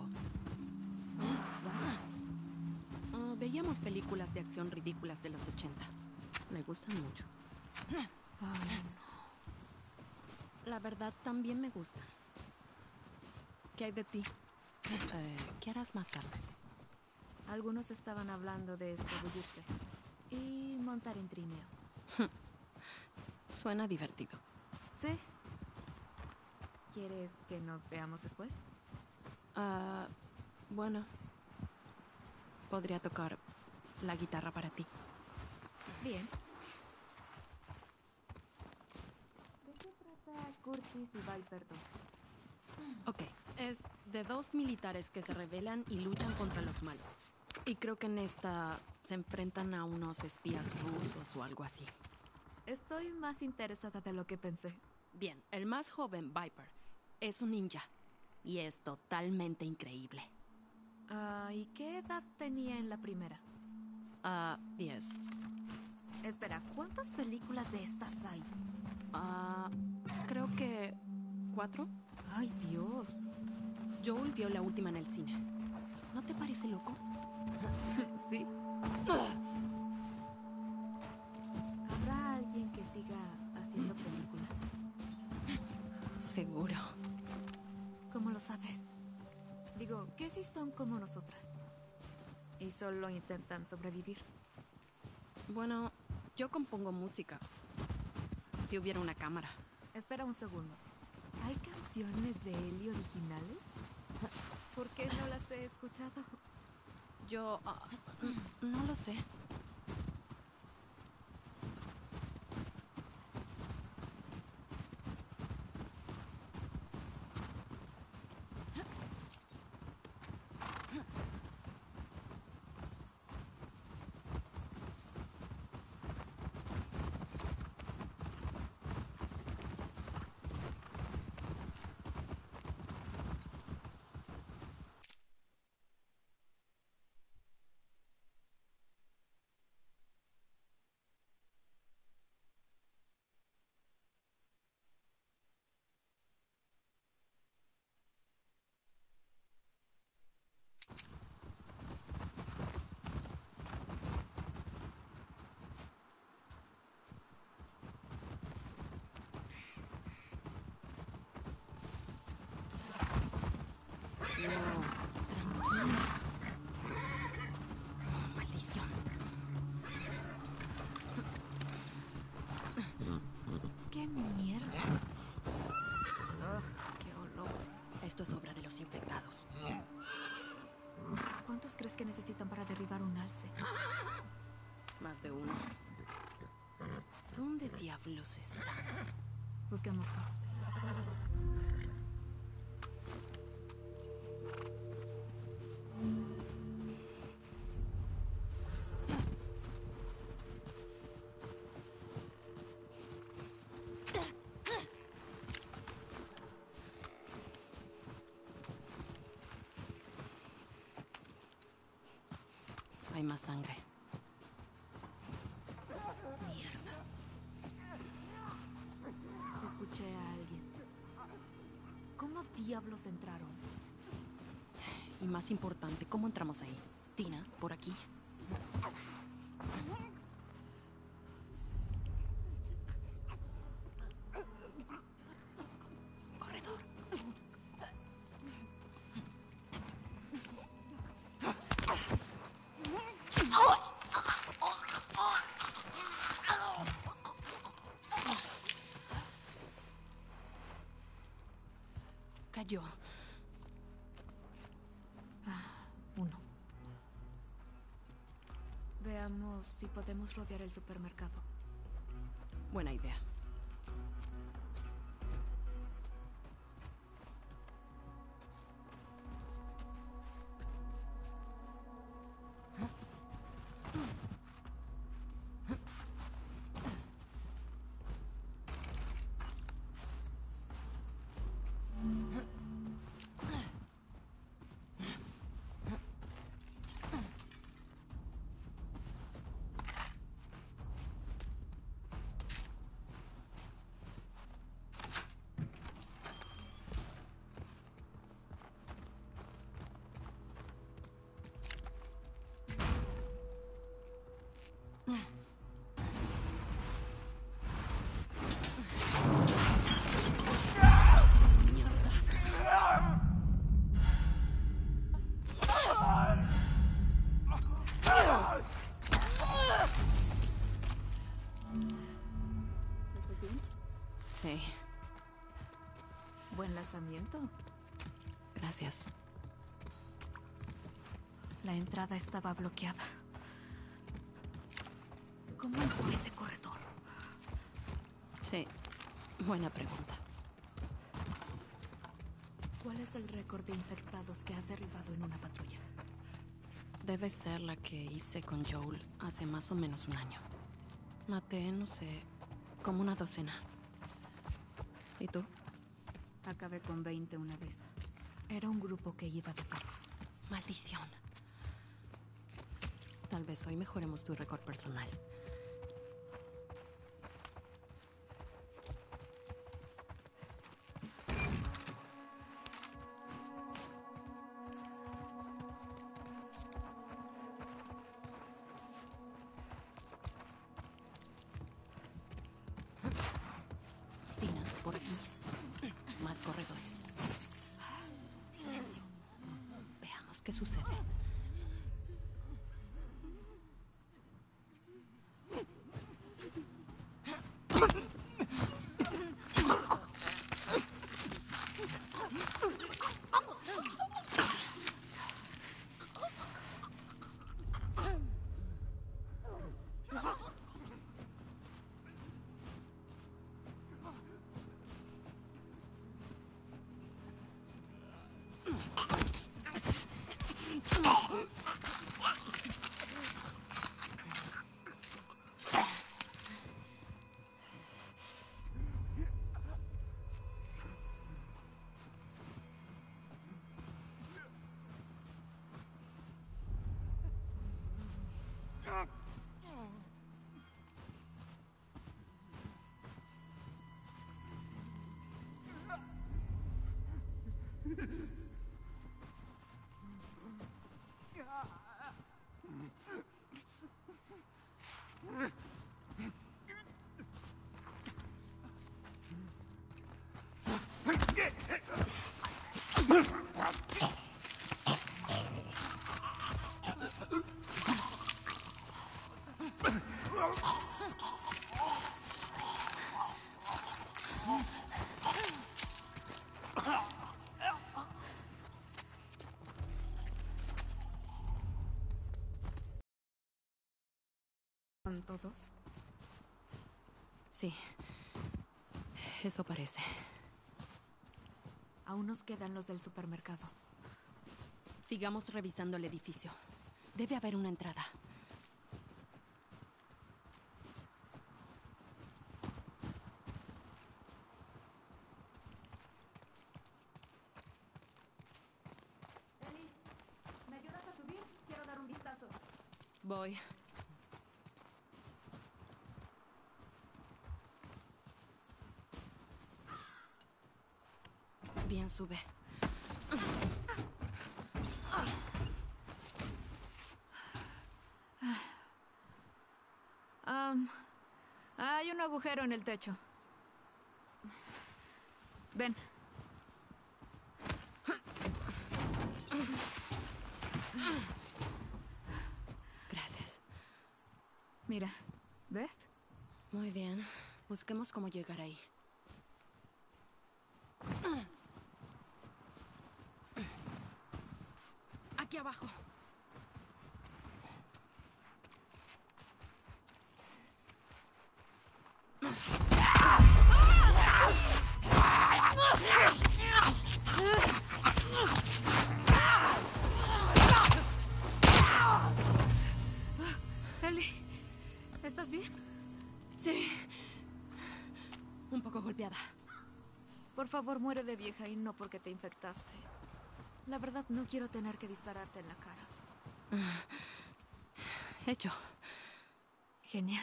Uh, veíamos películas de acción ridículas de los ochenta. Me gustan mucho. Ay, La verdad, también me gustan. ¿Qué hay de ti? Eh, ¿Qué harás más tarde? algunos estaban hablando de escabullirse y montar en trineo. Suena divertido. ¿Sí? ¿Quieres que nos veamos después? Ah, bueno. Podría tocar la guitarra para ti. Bien. ¿De qué trata Curtis y Viper dos? Ok, es de dos militares que se rebelan y luchan contra los malos. Y creo que en esta se enfrentan a unos espías rusos o algo así. Estoy más interesada de lo que pensé. Bien, el más joven, Viper, es un ninja. Y es totalmente increíble. Ah, ¿y qué edad tenía en la primera? Ah, diez. Espera, ¿cuántas películas de estas hay? Ah, creo que... ¿cuatro? Ay, Dios. Joel vio la última en el cine. ¿No te parece loco? Sí. ¿Habrá alguien que siga haciendo películas? Seguro. ¿Cómo lo sabes? Digo, ¿qué si son como nosotras? Y solo intentan sobrevivir. Bueno, yo compongo música. Si hubiera una cámara. Espera un segundo. ¿Hay canciones de Ellie originales? ¿Por qué no las he escuchado? Yo... Uh, no lo sé. No, tranquila. Oh, maldición. ¡Qué mierda! Oh, qué olor. Esto es obra de los infectados. ¿Cuántos crees que necesitan para derribar un alce? Más de uno. ¿Dónde diablos están? Busquémoslos. Hay más sangre. Mierda. Escuché a alguien. ¿Cómo diablos entraron? Y más importante, ¿cómo entramos ahí? Tina, por aquí. Corredor. Cayó. Ah, uno. Veamos si podemos rodear el supermercado. Buena idea. Sí. Buen lanzamiento. Gracias. La entrada estaba bloqueada. ¿Cómo entró ese corredor? Sí, buena pregunta. ¿Cuál es el récord de infectados que has derribado en una patrulla? Debe ser la que hice con Joel hace más o menos un año. Maté, no sé, como una docena. ¿Y tú? Acabé con veinte una vez. Era un grupo que iba de paso. Maldición. Tal vez hoy mejoremos tu récord personal. Tina, por aquí. Más corredores. Silencio. Veamos qué sucede. ¿Son todos? Sí. Eso parece. Aún nos quedan los del supermercado. Sigamos revisando el edificio. Debe haber una entrada. Eli, ¿me ayudas a subir? Quiero dar un vistazo. Voy. Bien, sube. Um, hay un agujero en el techo. Ven. Gracias. Mira, ¿ves? Muy bien. Busquemos cómo llegar ahí. Aquí abajo. Eli, ¿estás bien? Sí. Un poco golpeada. Por favor, muere de vieja y no porque te infectaste. La verdad, no quiero tener que dispararte en la cara. Hecho. Genial.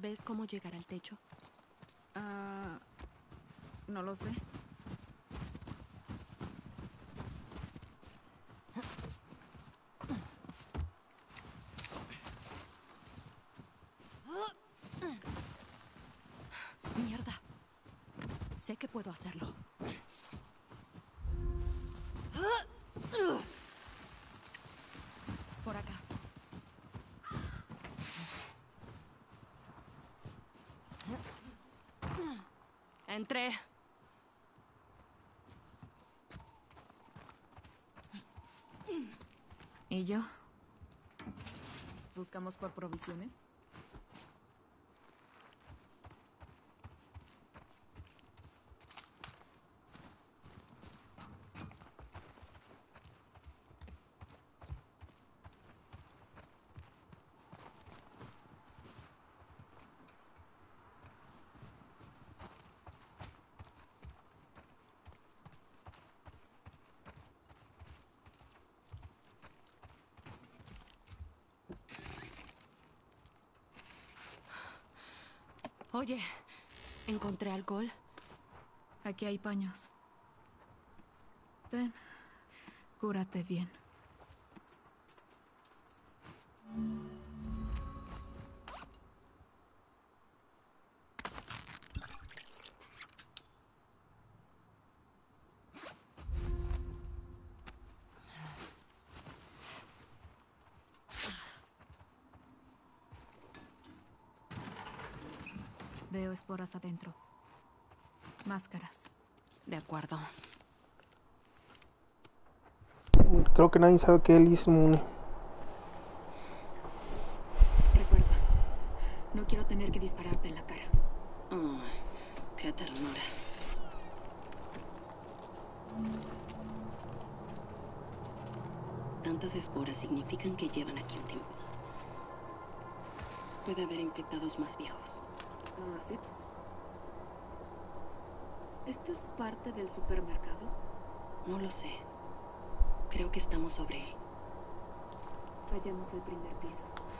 ¿Sabes cómo llegar al techo? Ah, no lo sé. Mierda. Sé que puedo hacerlo. Por acá. Entré. ¿Y yo? ¿Buscamos por provisiones? Oye, encontré alcohol. Aquí hay paños. Ten, cúrate bien. Veo esporas adentro. Máscaras. De acuerdo. Creo que nadie sabe que Ellie es inmune. Recuerda, no quiero tener que dispararte en la cara. Oh, qué ternura. Tantas esporas significan que llevan aquí un tiempo. Puede haber infectados más viejos. Ah, sí. ¿Esto es parte del supermercado? No lo sé. Creo que estamos sobre él. Vayamos al primer piso.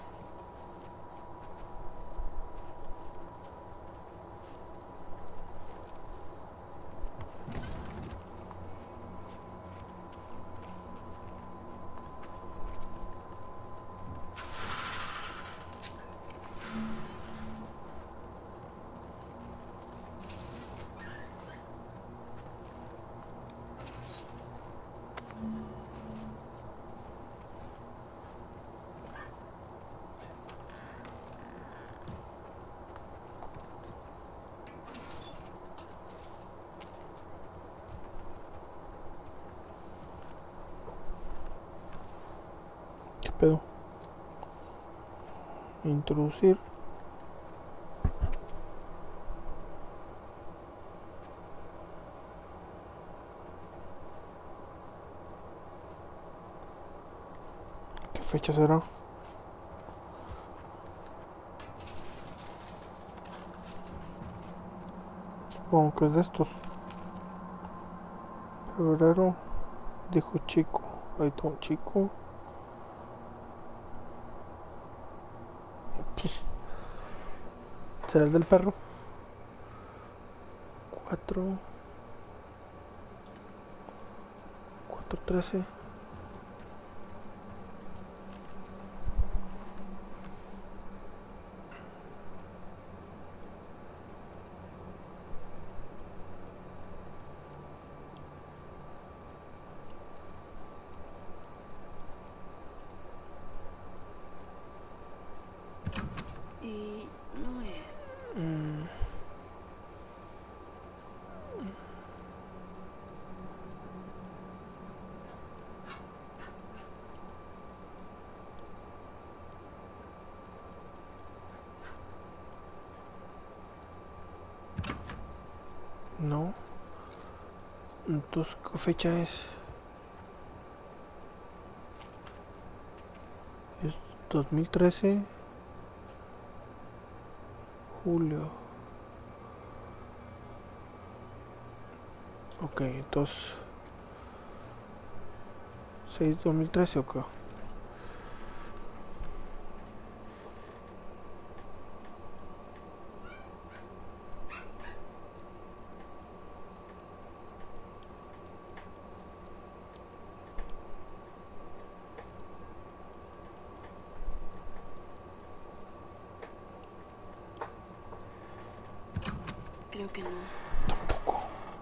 ¿Qué pedo? Introducir. ¿Qué fecha será? Supongo que es de estos. Febrero. Dijo chico. Ahí está un chico. Pues, ¿será el del perro? Cuatro. Cuatro trece. Y no es. Mm. No. Entonces, ¿qué fecha es? Es dos mil trece. Julio. Ok, entonces seis dos mil trece, ok. Creo que no. Tampoco.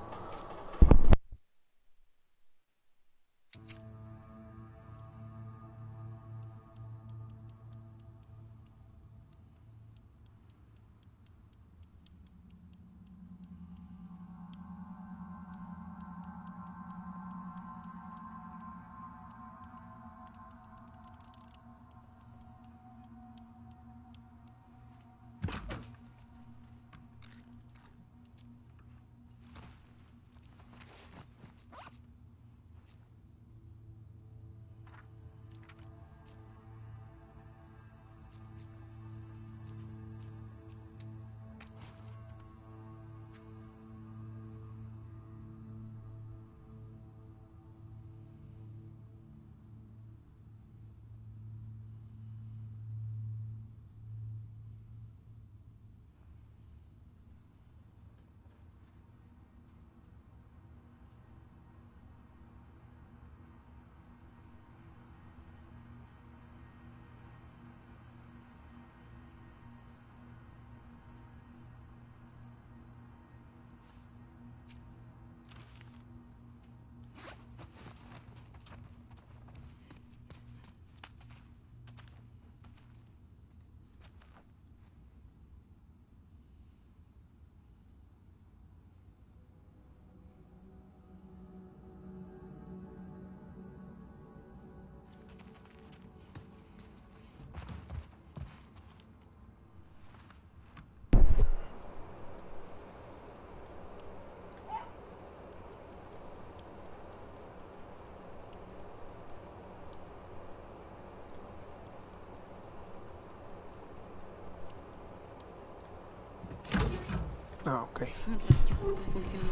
Ah, ok. Funcionó.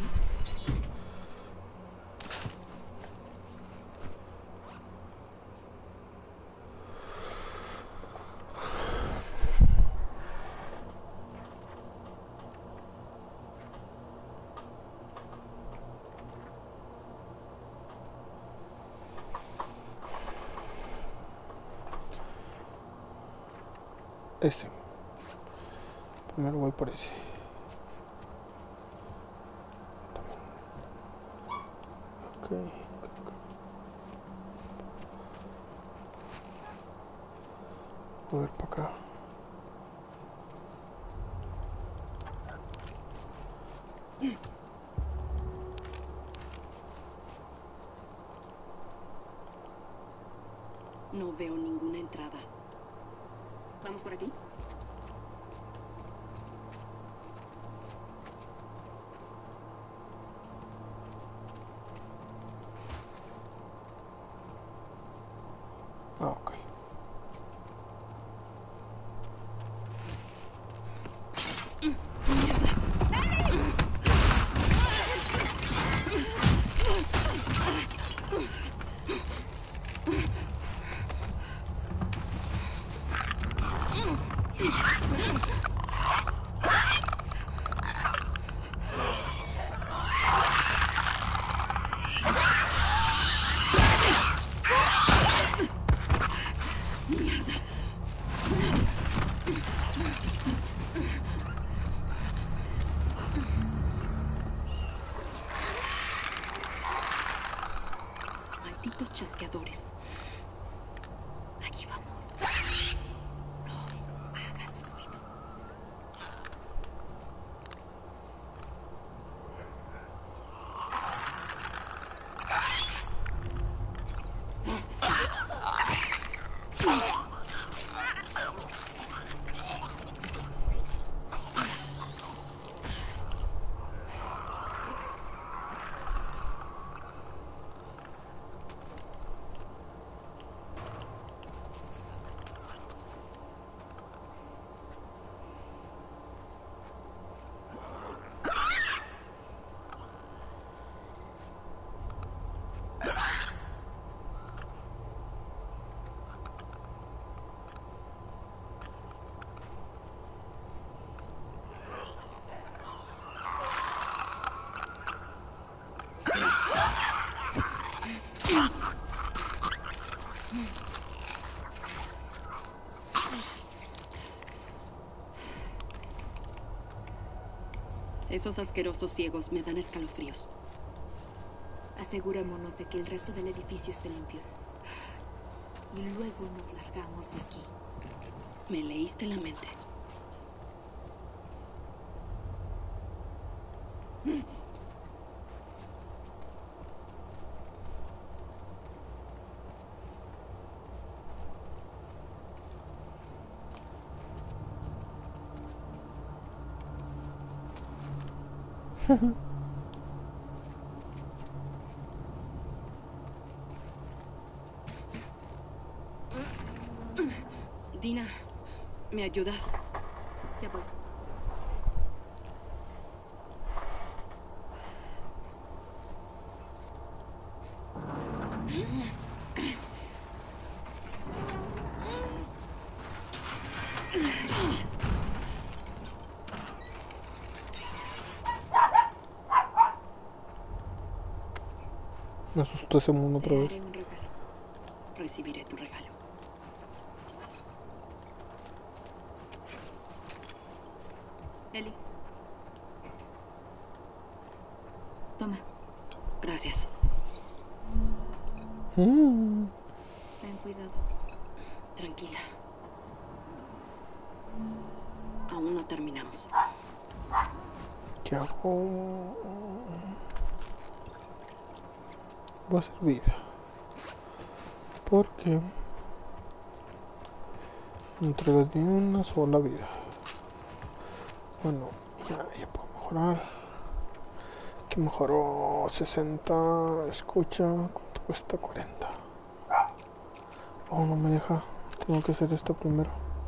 Este. Primero voy por ese. Ok. Voy a ver para acá. No veo ninguna entrada. ¿Vamos por aquí? Ah, ok. Malditos chasqueadores. Aquí vamos. No hagas ruido. Esos asquerosos ciegos me dan escalofríos. Asegurémonos de que el resto del edificio esté limpio. Y luego nos largamos de aquí. Me leíste la mente. Dina, ¿me ayudas? Ya voy. Me asustó ese mundo otra vez. Te haré un regalo. Recibiré tu regalo. Ellie. Toma. Gracias. Mm. Ten cuidado. Tranquila. Aún no terminamos. ¿Qué hago? Va a ser vida. Porque entrega de una sola vida. Bueno, ya, ya puedo mejorar. Que mejoró sesenta. Escucha, ¿cuánto cuesta? cuarenta. Oh, no me deja. Tengo que hacer esto primero.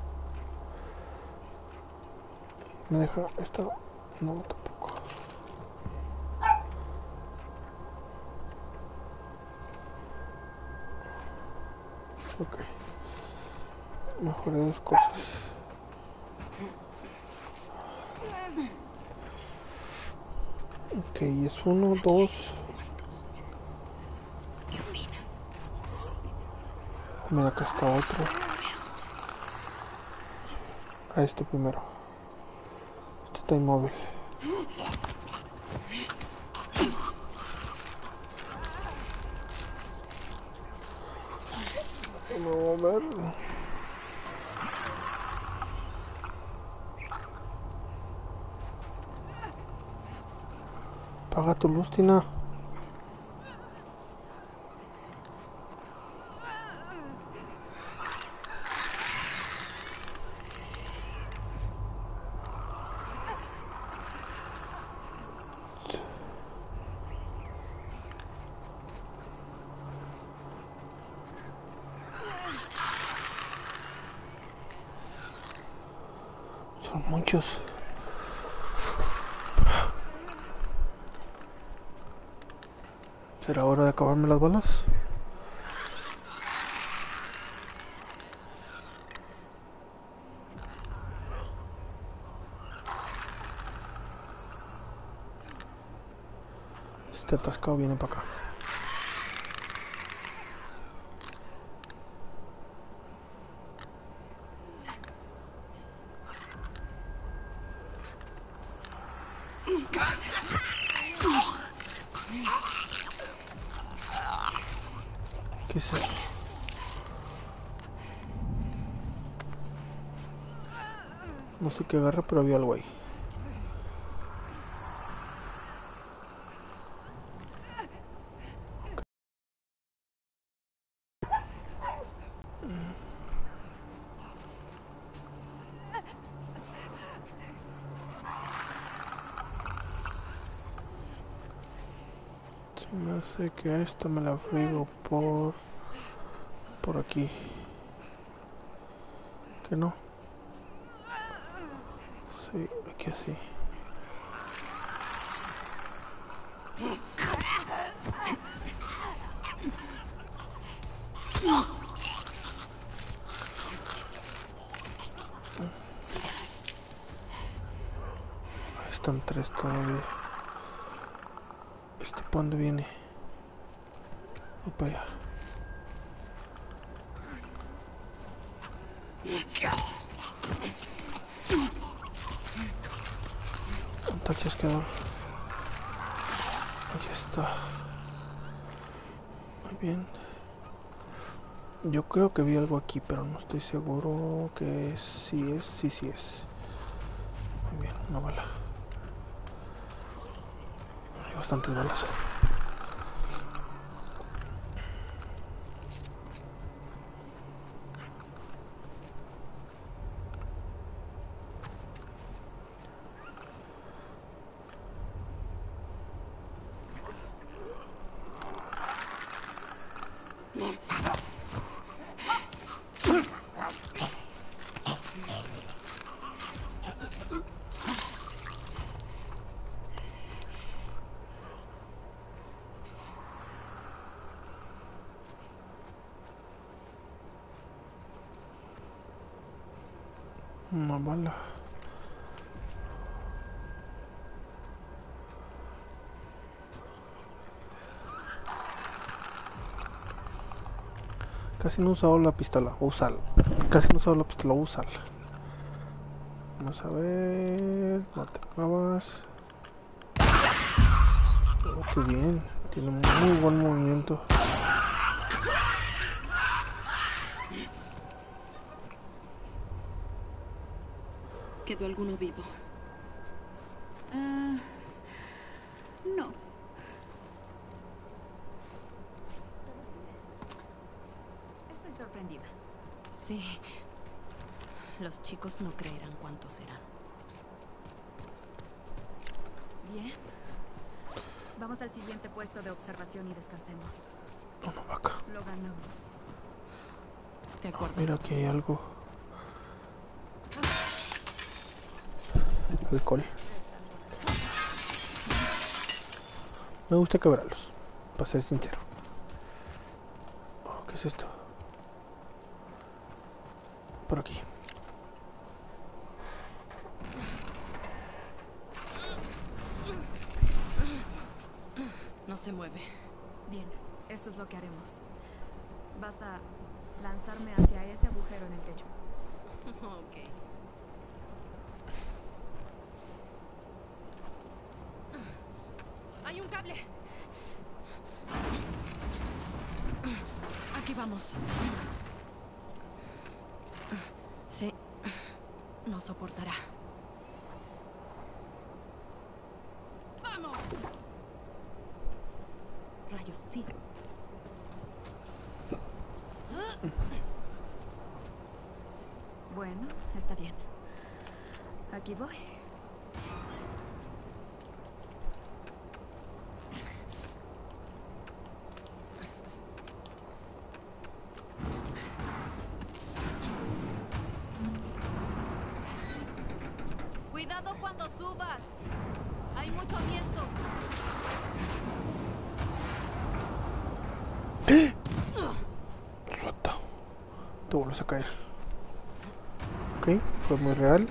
Me deja esta. No, tampoco. Ok. Mejoré dos cosas. Ok, es uno, dos. ¿Qué opinas? Mira, acá está otro. A este primero. Este está inmóvil. Me voy a mover. Apaga tu luz, Tina. Son muchos. ¿Será hora de acabarme las balas? Este atascado viene para acá. ¿Qué es eso? No sé qué agarra, pero había algo ahí. Se me hace que a esta me la friego por por aquí. ¿Que no? Sí, aquí así. Ahí están tres todavía. ¿Este para dónde viene? Voy para allá. Tache. chasqueador. Ahí está. Muy bien. Yo creo que vi algo aquí, pero no estoy seguro que es. Sí es, sí, sí es. Muy bien, una bala. Hay bastantes balas. Una bala. Casi no he usado la pistola, voy a usarla. Casi no he usado la pistola, voy a usarla. Vamos a ver. No te muevas. Oh, qué bien. Tiene muy buen movimiento. ¿Quedó alguno vivo? Uh, no. Estoy sorprendida. Sí. Los chicos no creerán cuántos serán. Bien. Vamos al siguiente puesto de observación y descansemos. Una vaca. Lo ganamos. De acuerdo. Mira, aquí hay algo. Alcohol. Me gusta quebrarlos, para ser sincero. Oh, ¿qué es esto? Por aquí. No se mueve. Bien, esto es lo que haremos. Vas a lanzarme hacia ese agujero en el techo. Ok. ¡Hay un cable! Aquí vamos. Sí. No soportará. ¡Vamos! Rayos, sí. Bueno, está bien. Aquí voy. Cuidado cuando subas. Hay mucho viento. Rata. Te vuelves a caer. Ok, fue muy real.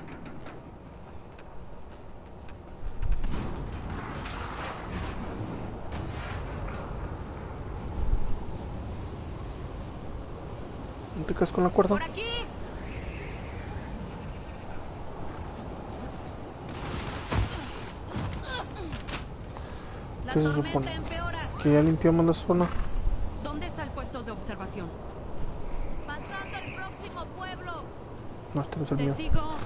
¿No te caes con la cuerda? ¡Por aquí! ¿Qué se supone? ¿Que ya limpiamos la zona? ¿Dónde está el puesto de observación? Pasando el próximo pueblo. No, este no es el Te mío. sigo.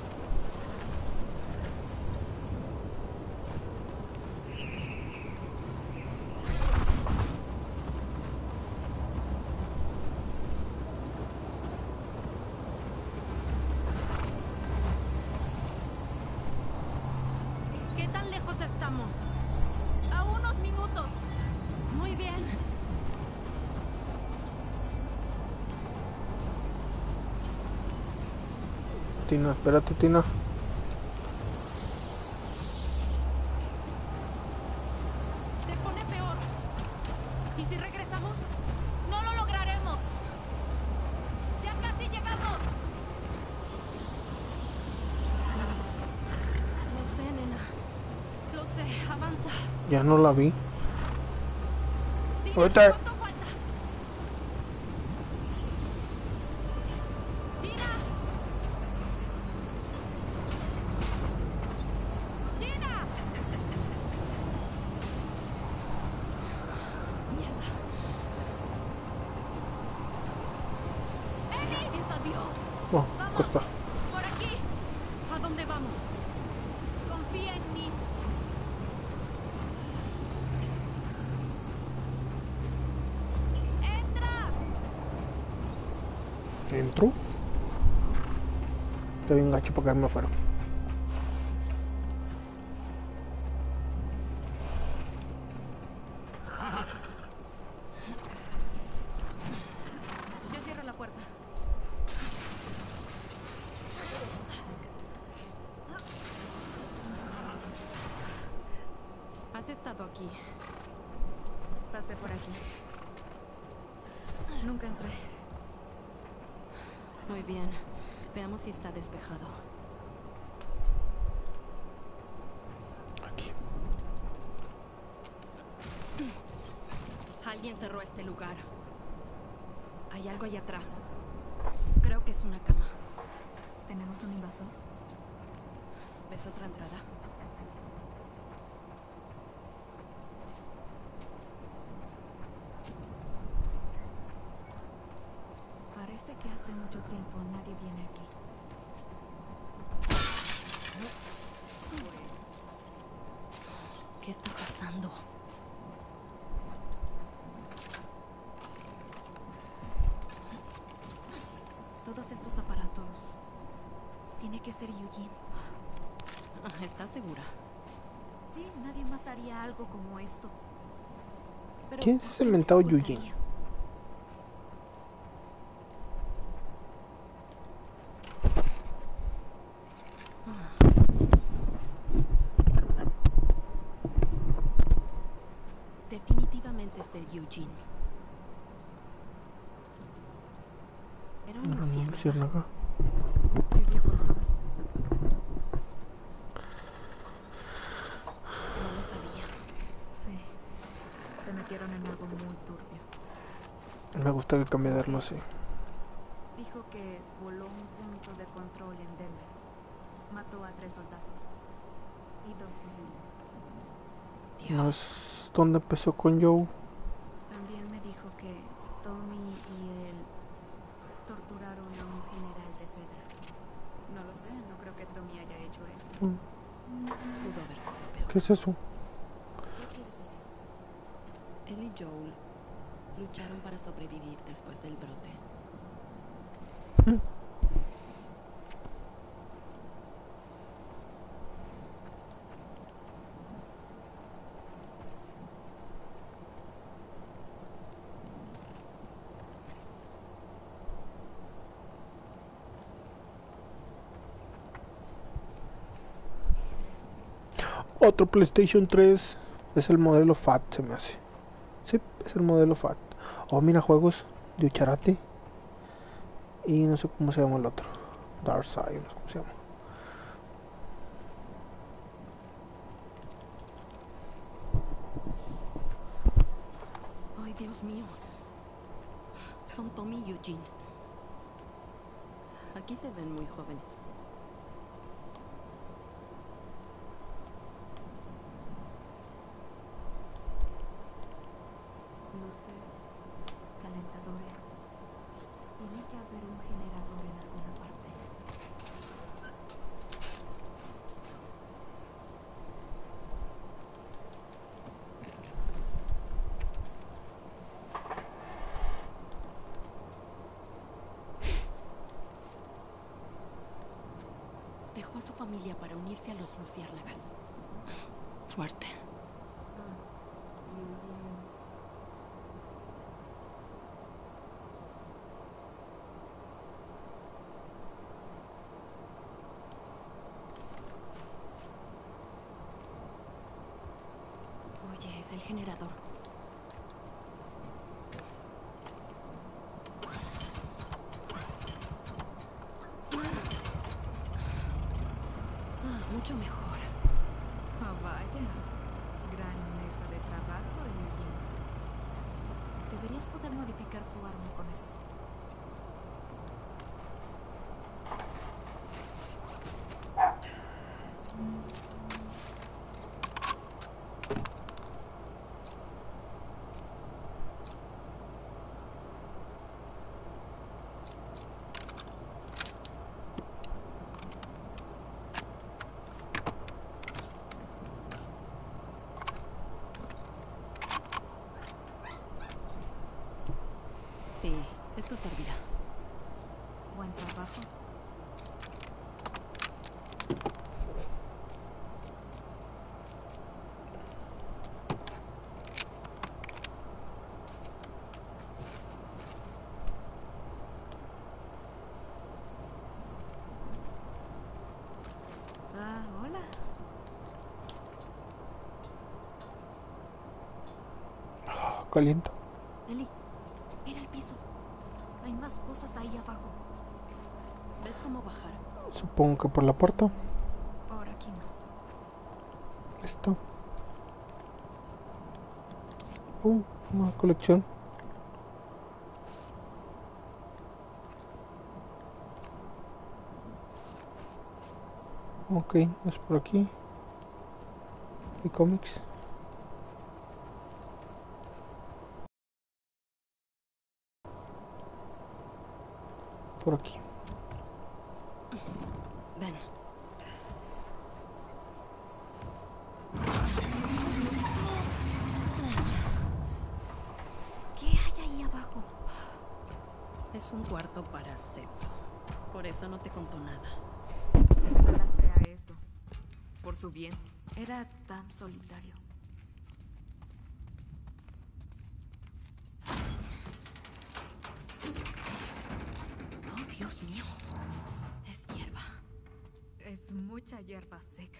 ¿Qué tan lejos estamos? A unos minutos. Muy bien. Tina, espérate, Tina. Se pone peor. ¿Y si regresamos? No lo lograremos. Ya casi llegamos. Lo sé, nena. Lo sé. Avanza. Ya no la vi. Tina, Ahorita. ¿cuánto falta? Tina. Tina. Corta. Por aquí. ¿A dónde vamos? Confía en mí. ¡Entra! ¿Entro? Está bien gacho para quedarme afuera. Yo cierro la puerta. ¿Has estado aquí? Pasé por aquí. Nunca entré. Muy bien. Veamos si está despejado. Aquí. Alguien cerró este lugar. Hay algo ahí atrás. Creo que es una cama. ¿Tenemos un invasor? ¿Ves otra entrada? Parece que hace mucho tiempo nadie viene aquí. ¿Qué está pasando? Todos estos aparatos. Tiene que ser Eugene. ¿Estás segura? Sí, nadie más haría algo como esto. Pero ¿Quién es ese mentado Eugene? Definitivamente es de Eugene. Era un luciérnaga. Sirvió con Tommy. No lo sabía. Sí. Se metieron en algo muy turbio. Me gusta que cambie de arma así. Dijo que voló un punto de control en Denver. Mató a tres soldados. Y dos civiles. No es donde empezó con Joe. También me dijo que Tommy y él torturaron a un general de Fedra. No lo sé, no creo que Tommy haya hecho eso. Mm. Pudo haber sido peor. ¿Qué es eso? ¿Qué quieres decir? Él y Joel lucharon para sobrevivir después del brote. Mm. Otro PlayStation tres. Es el modelo F A T, se me hace. Sí, es el modelo F A T. Oh, mira, juegos de Ucharate. Y no sé cómo se llama el otro. Darkside, no sé cómo se llama. Ay, Dios mío. Son Tommy y Eugene. Aquí se ven muy jóvenes. Luces, calentadores. Tiene que haber un generador en alguna parte. Dejó a su familia para unirse a los luciérnagas. Fuerte. Oye, es el generador. Ah, mucho mejor. Oh, vaya. Gran mesa de trabajo, Eugene. Deberías poder modificar tu arma con esto. Sí, esto servirá. Buen trabajo. Ah, hola. Oh, calienta. Eli, mira el piso. Hay más cosas ahí abajo. ¿Ves cómo bajar? Supongo que por la puerta. Por aquí no. Esto. Uh, una colección. Ok, es por aquí. Y cómics. Por aquí. Ven. ¿Qué hay ahí abajo? Es un cuarto para sexo. Por eso no te contó nada. Ojalá sea eso. Por su bien. Era tan solitario. Oh, Dios mío. Es hierba. Es mucha hierba seca.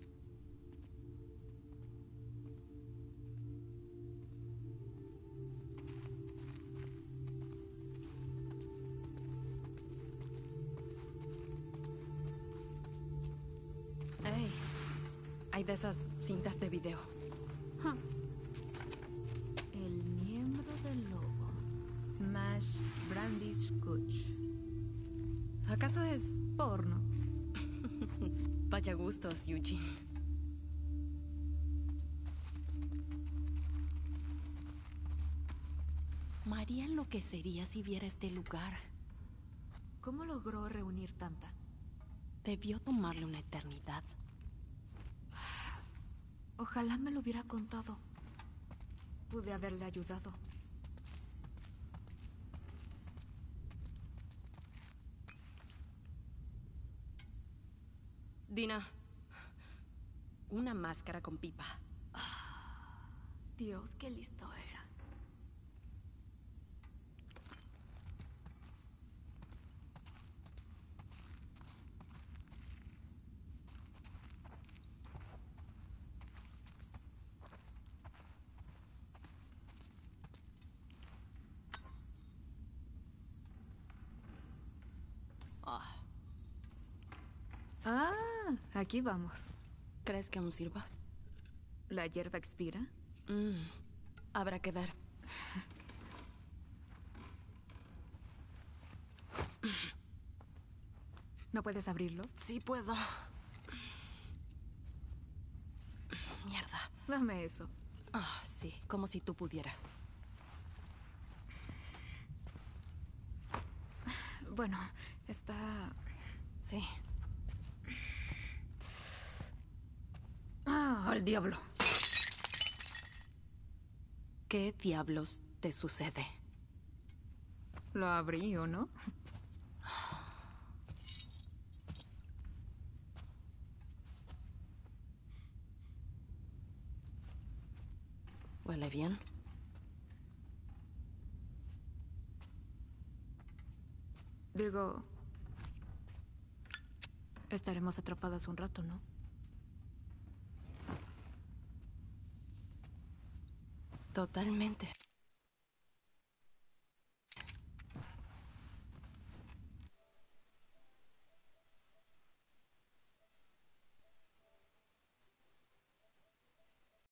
Hey, hay de esas cintas de video. Huh. El miembro del lobo. Smash Brandish Kuch. ¿Acaso es porno? Vaya gustos, Eugene. María enloquecería si viera este lugar. ¿Cómo logró reunir tanta? Debió tomarle una eternidad. Ojalá me lo hubiera contado. Pude haberle ayudado. Dina, una máscara con pipa. Dios, qué listo era. Ah, aquí vamos. ¿Crees que aún sirva? ¿La hierba expira? Mm, habrá que ver. ¿No puedes abrirlo? Sí puedo. Mierda. Dame eso. Ah, sí, como si tú pudieras. Bueno, está... Sí. Ah, al diablo. ¿Qué diablos te sucede? ¿Lo abrí o no? ¿Huele bien? Digo... Estaremos atrapadas un rato, ¿no? Totalmente.